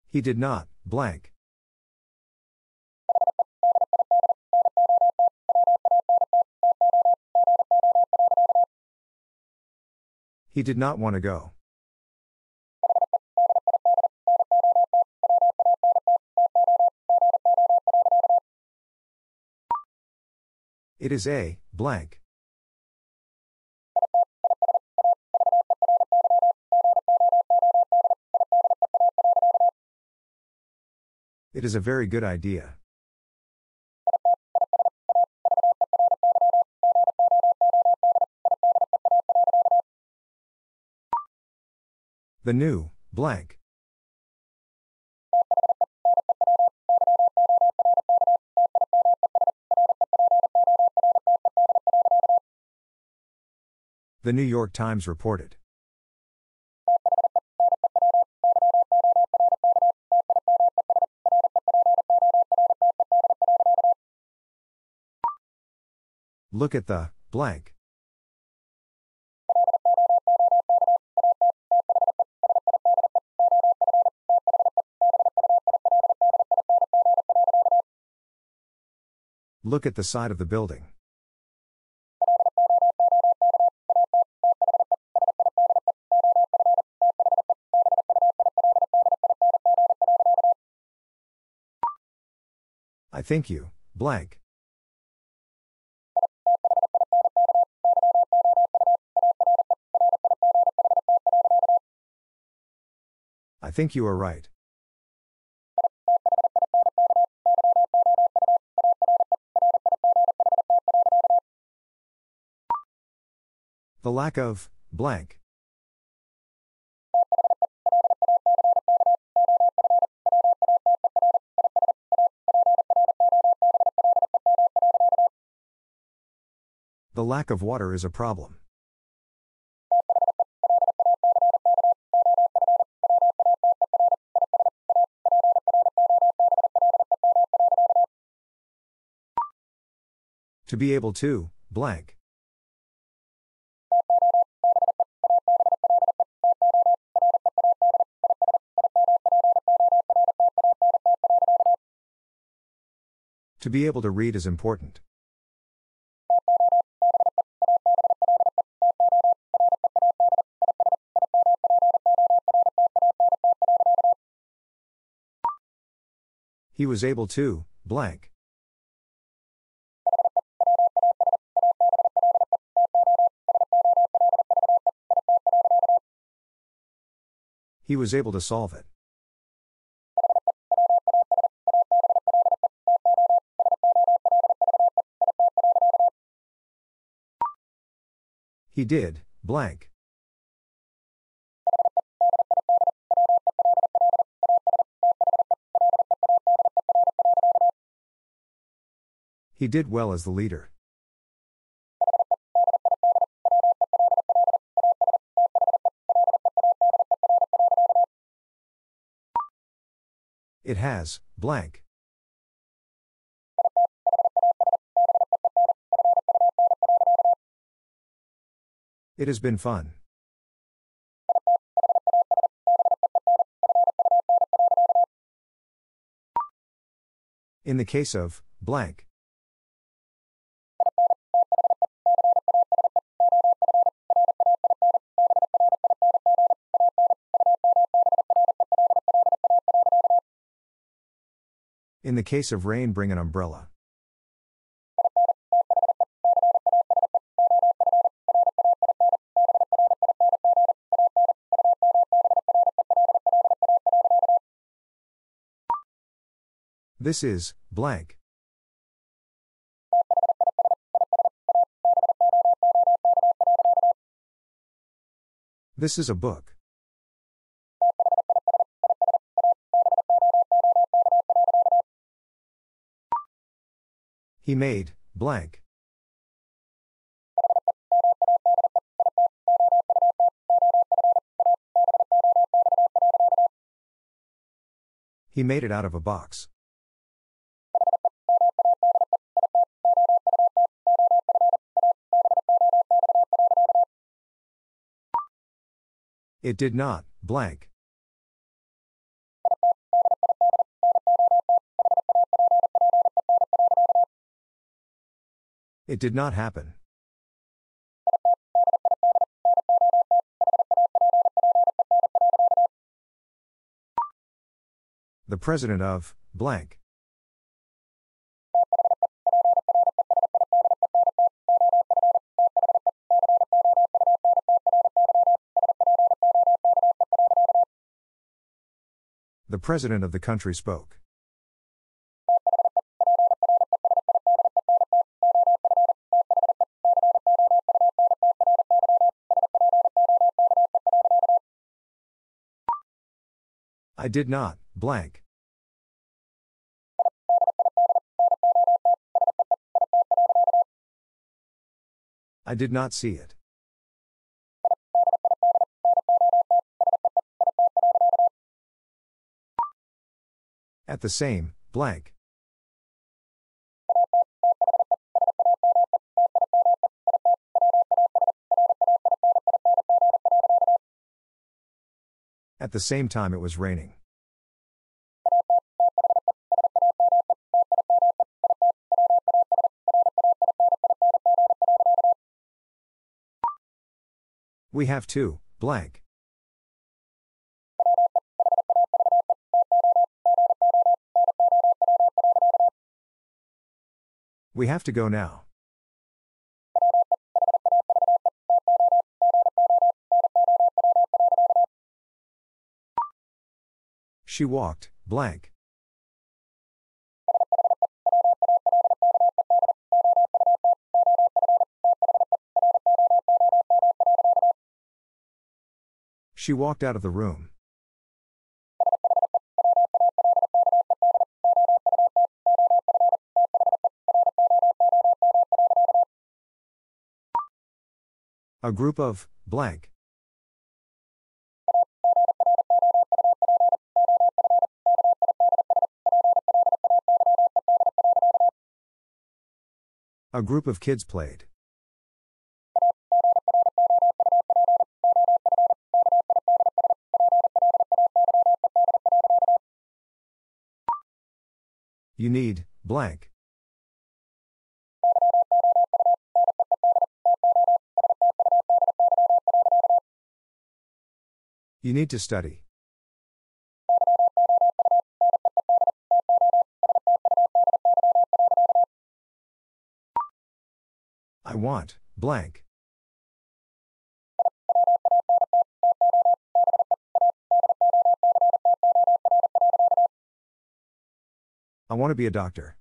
He did not, blank. He did not want to go. It is a, blank. It is a very good idea. The new, blank. The New York Times reported. Look at the, blank. Look at the side of the building. I think you, blank. I think you are right. The lack of, blank. The lack of water is a problem. To be able to, blank. To be able to read is important. He was able to, blank. He was able to solve it. He did, blank. He did well as the leader. It has, blank. It has been fun. In the case of, blank. In the case of rain, bring an umbrella. This is, blank. This is a book. He made, blank. He made it out of a box. It did not, blank. It did not happen. The president of, blank. The president of the country spoke. I did not, blank. I did not see it. At the same, blank. At the same time it was raining. We have to, blank. We have to go now. She walked, blank. She walked out of the room. A group of, blank. A group of kids played. You need, blank. You need to study. I want, blank. I want to be a doctor.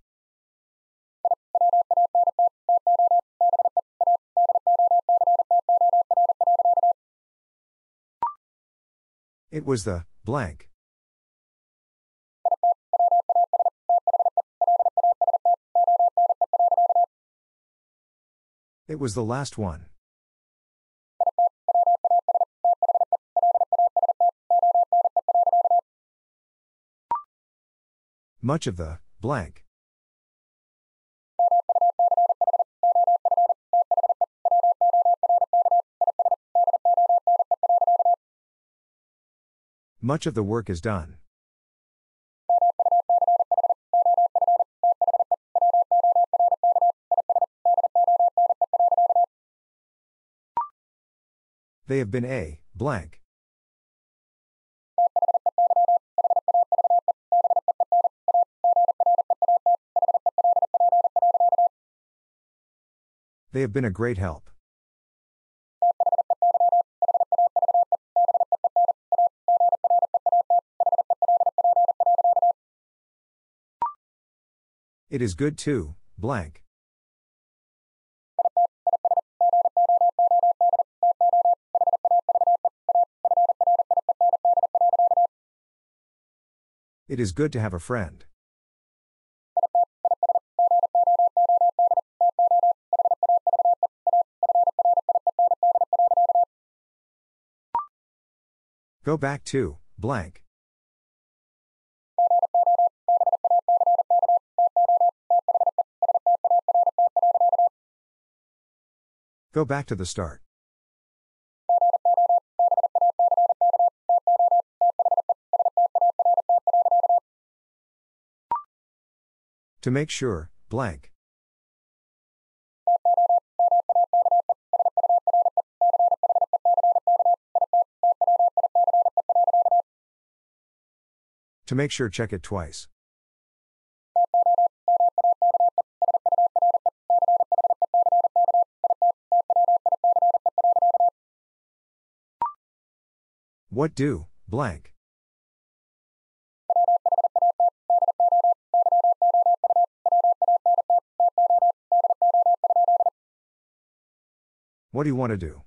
It was the, blank. It was the last one. Much of the, blank. Much of the work is done. They have been a, blank. They have been a great help. It is good too, blank. It is good to have a friend. Go back to, blank. Go back to the start. To make sure, blank. To make sure, check it twice. What do, blank? What do you want to do?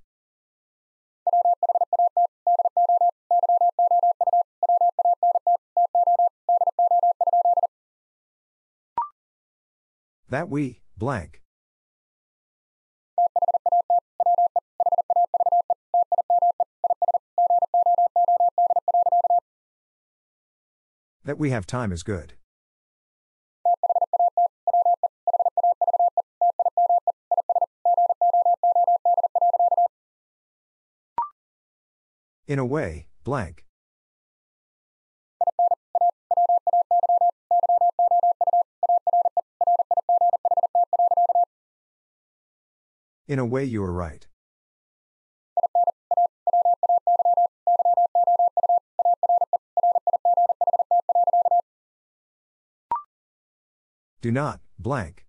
That we, blank. That we have time is good. In a way, blank. In a way, you are right. Do not, blank.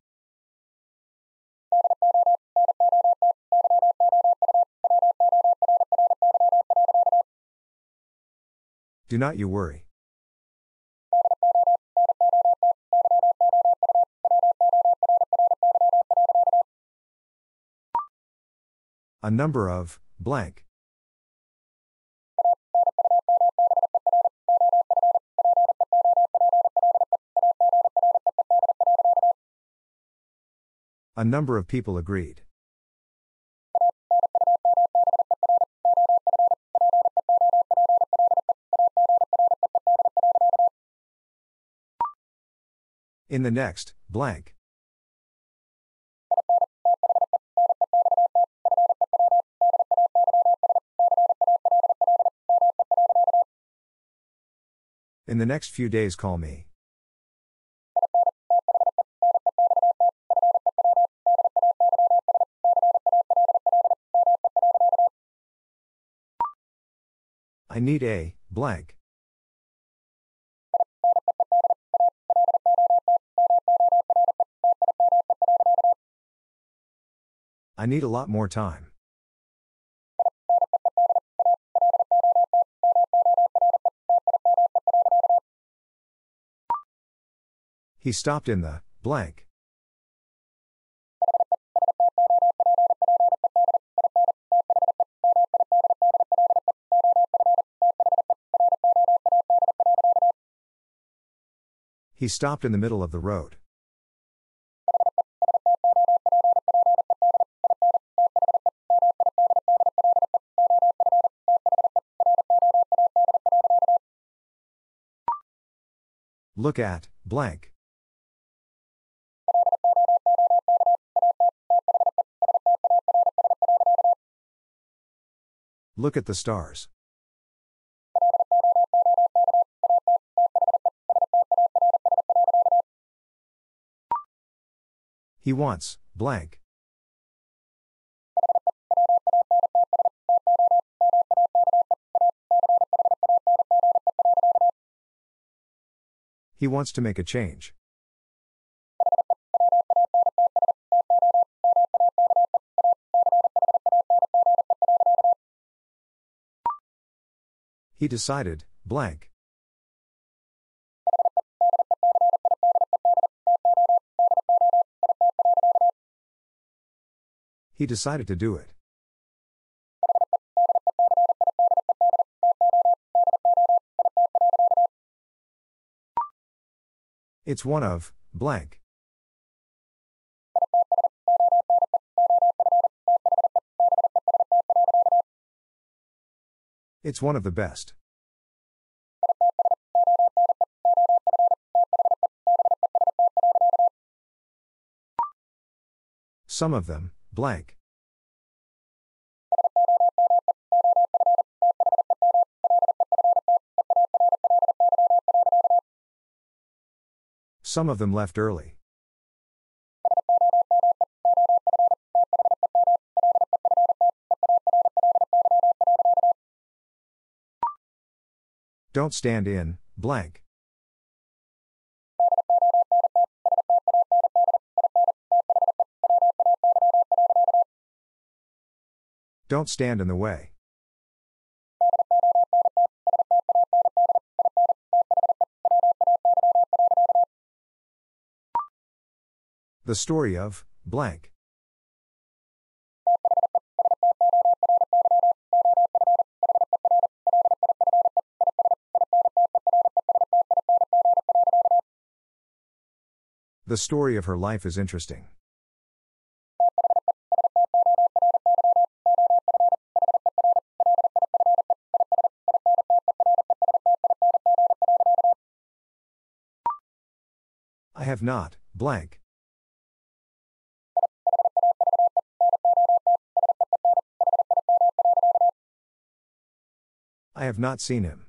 Do not you worry. A number of, blank. A number of people agreed. In the next, blank. In the next few days, call me. I need a, blank. I need a lot more time. He stopped in the, blank. He stopped in the middle of the road. Look at, blank. Look at the stars. He wants, blank. He wants to make a change. He decided, blank. He decided to do it. It's one of, blank. It's one of the best. Some of them, blank. Some of them left early. Don't stand in, blank. Don't stand in the way. The story of, blank. The story of her life is interesting. I have not, blank. I have not seen him.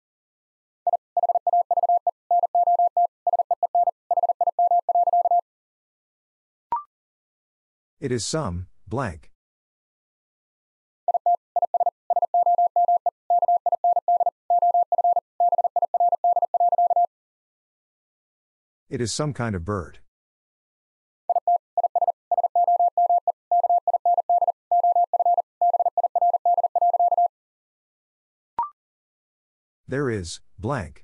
It is some, blank. It is some kind of bird. There is, blank.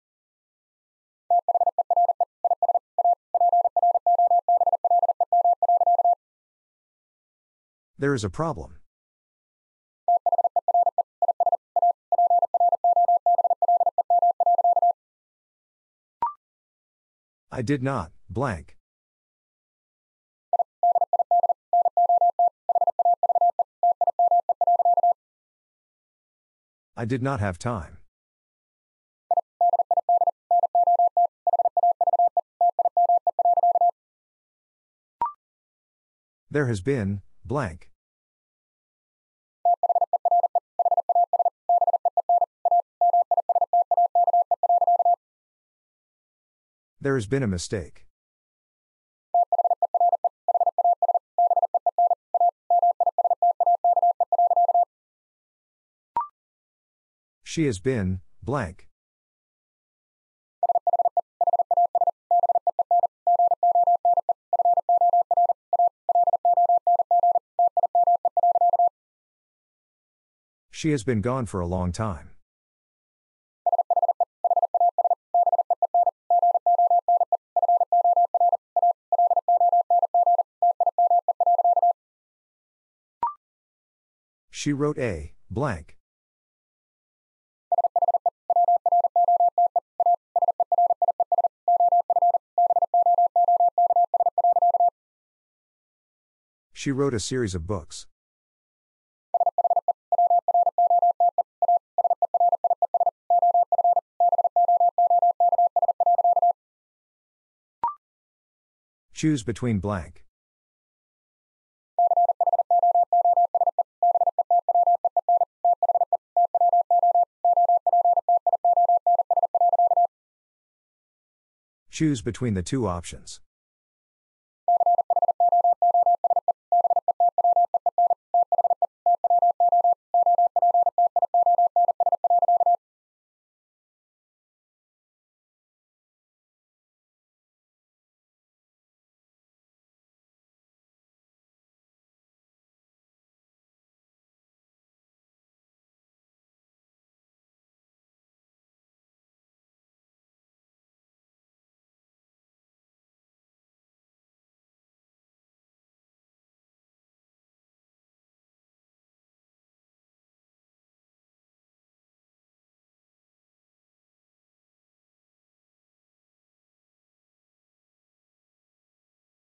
There is a problem. I did not, blank. I did not have time. There has been, blank. There has been a mistake. She has been, blank. She has been gone for a long time. She wrote a, blank. She wrote a series of books. Choose between blank. Choose between the two options.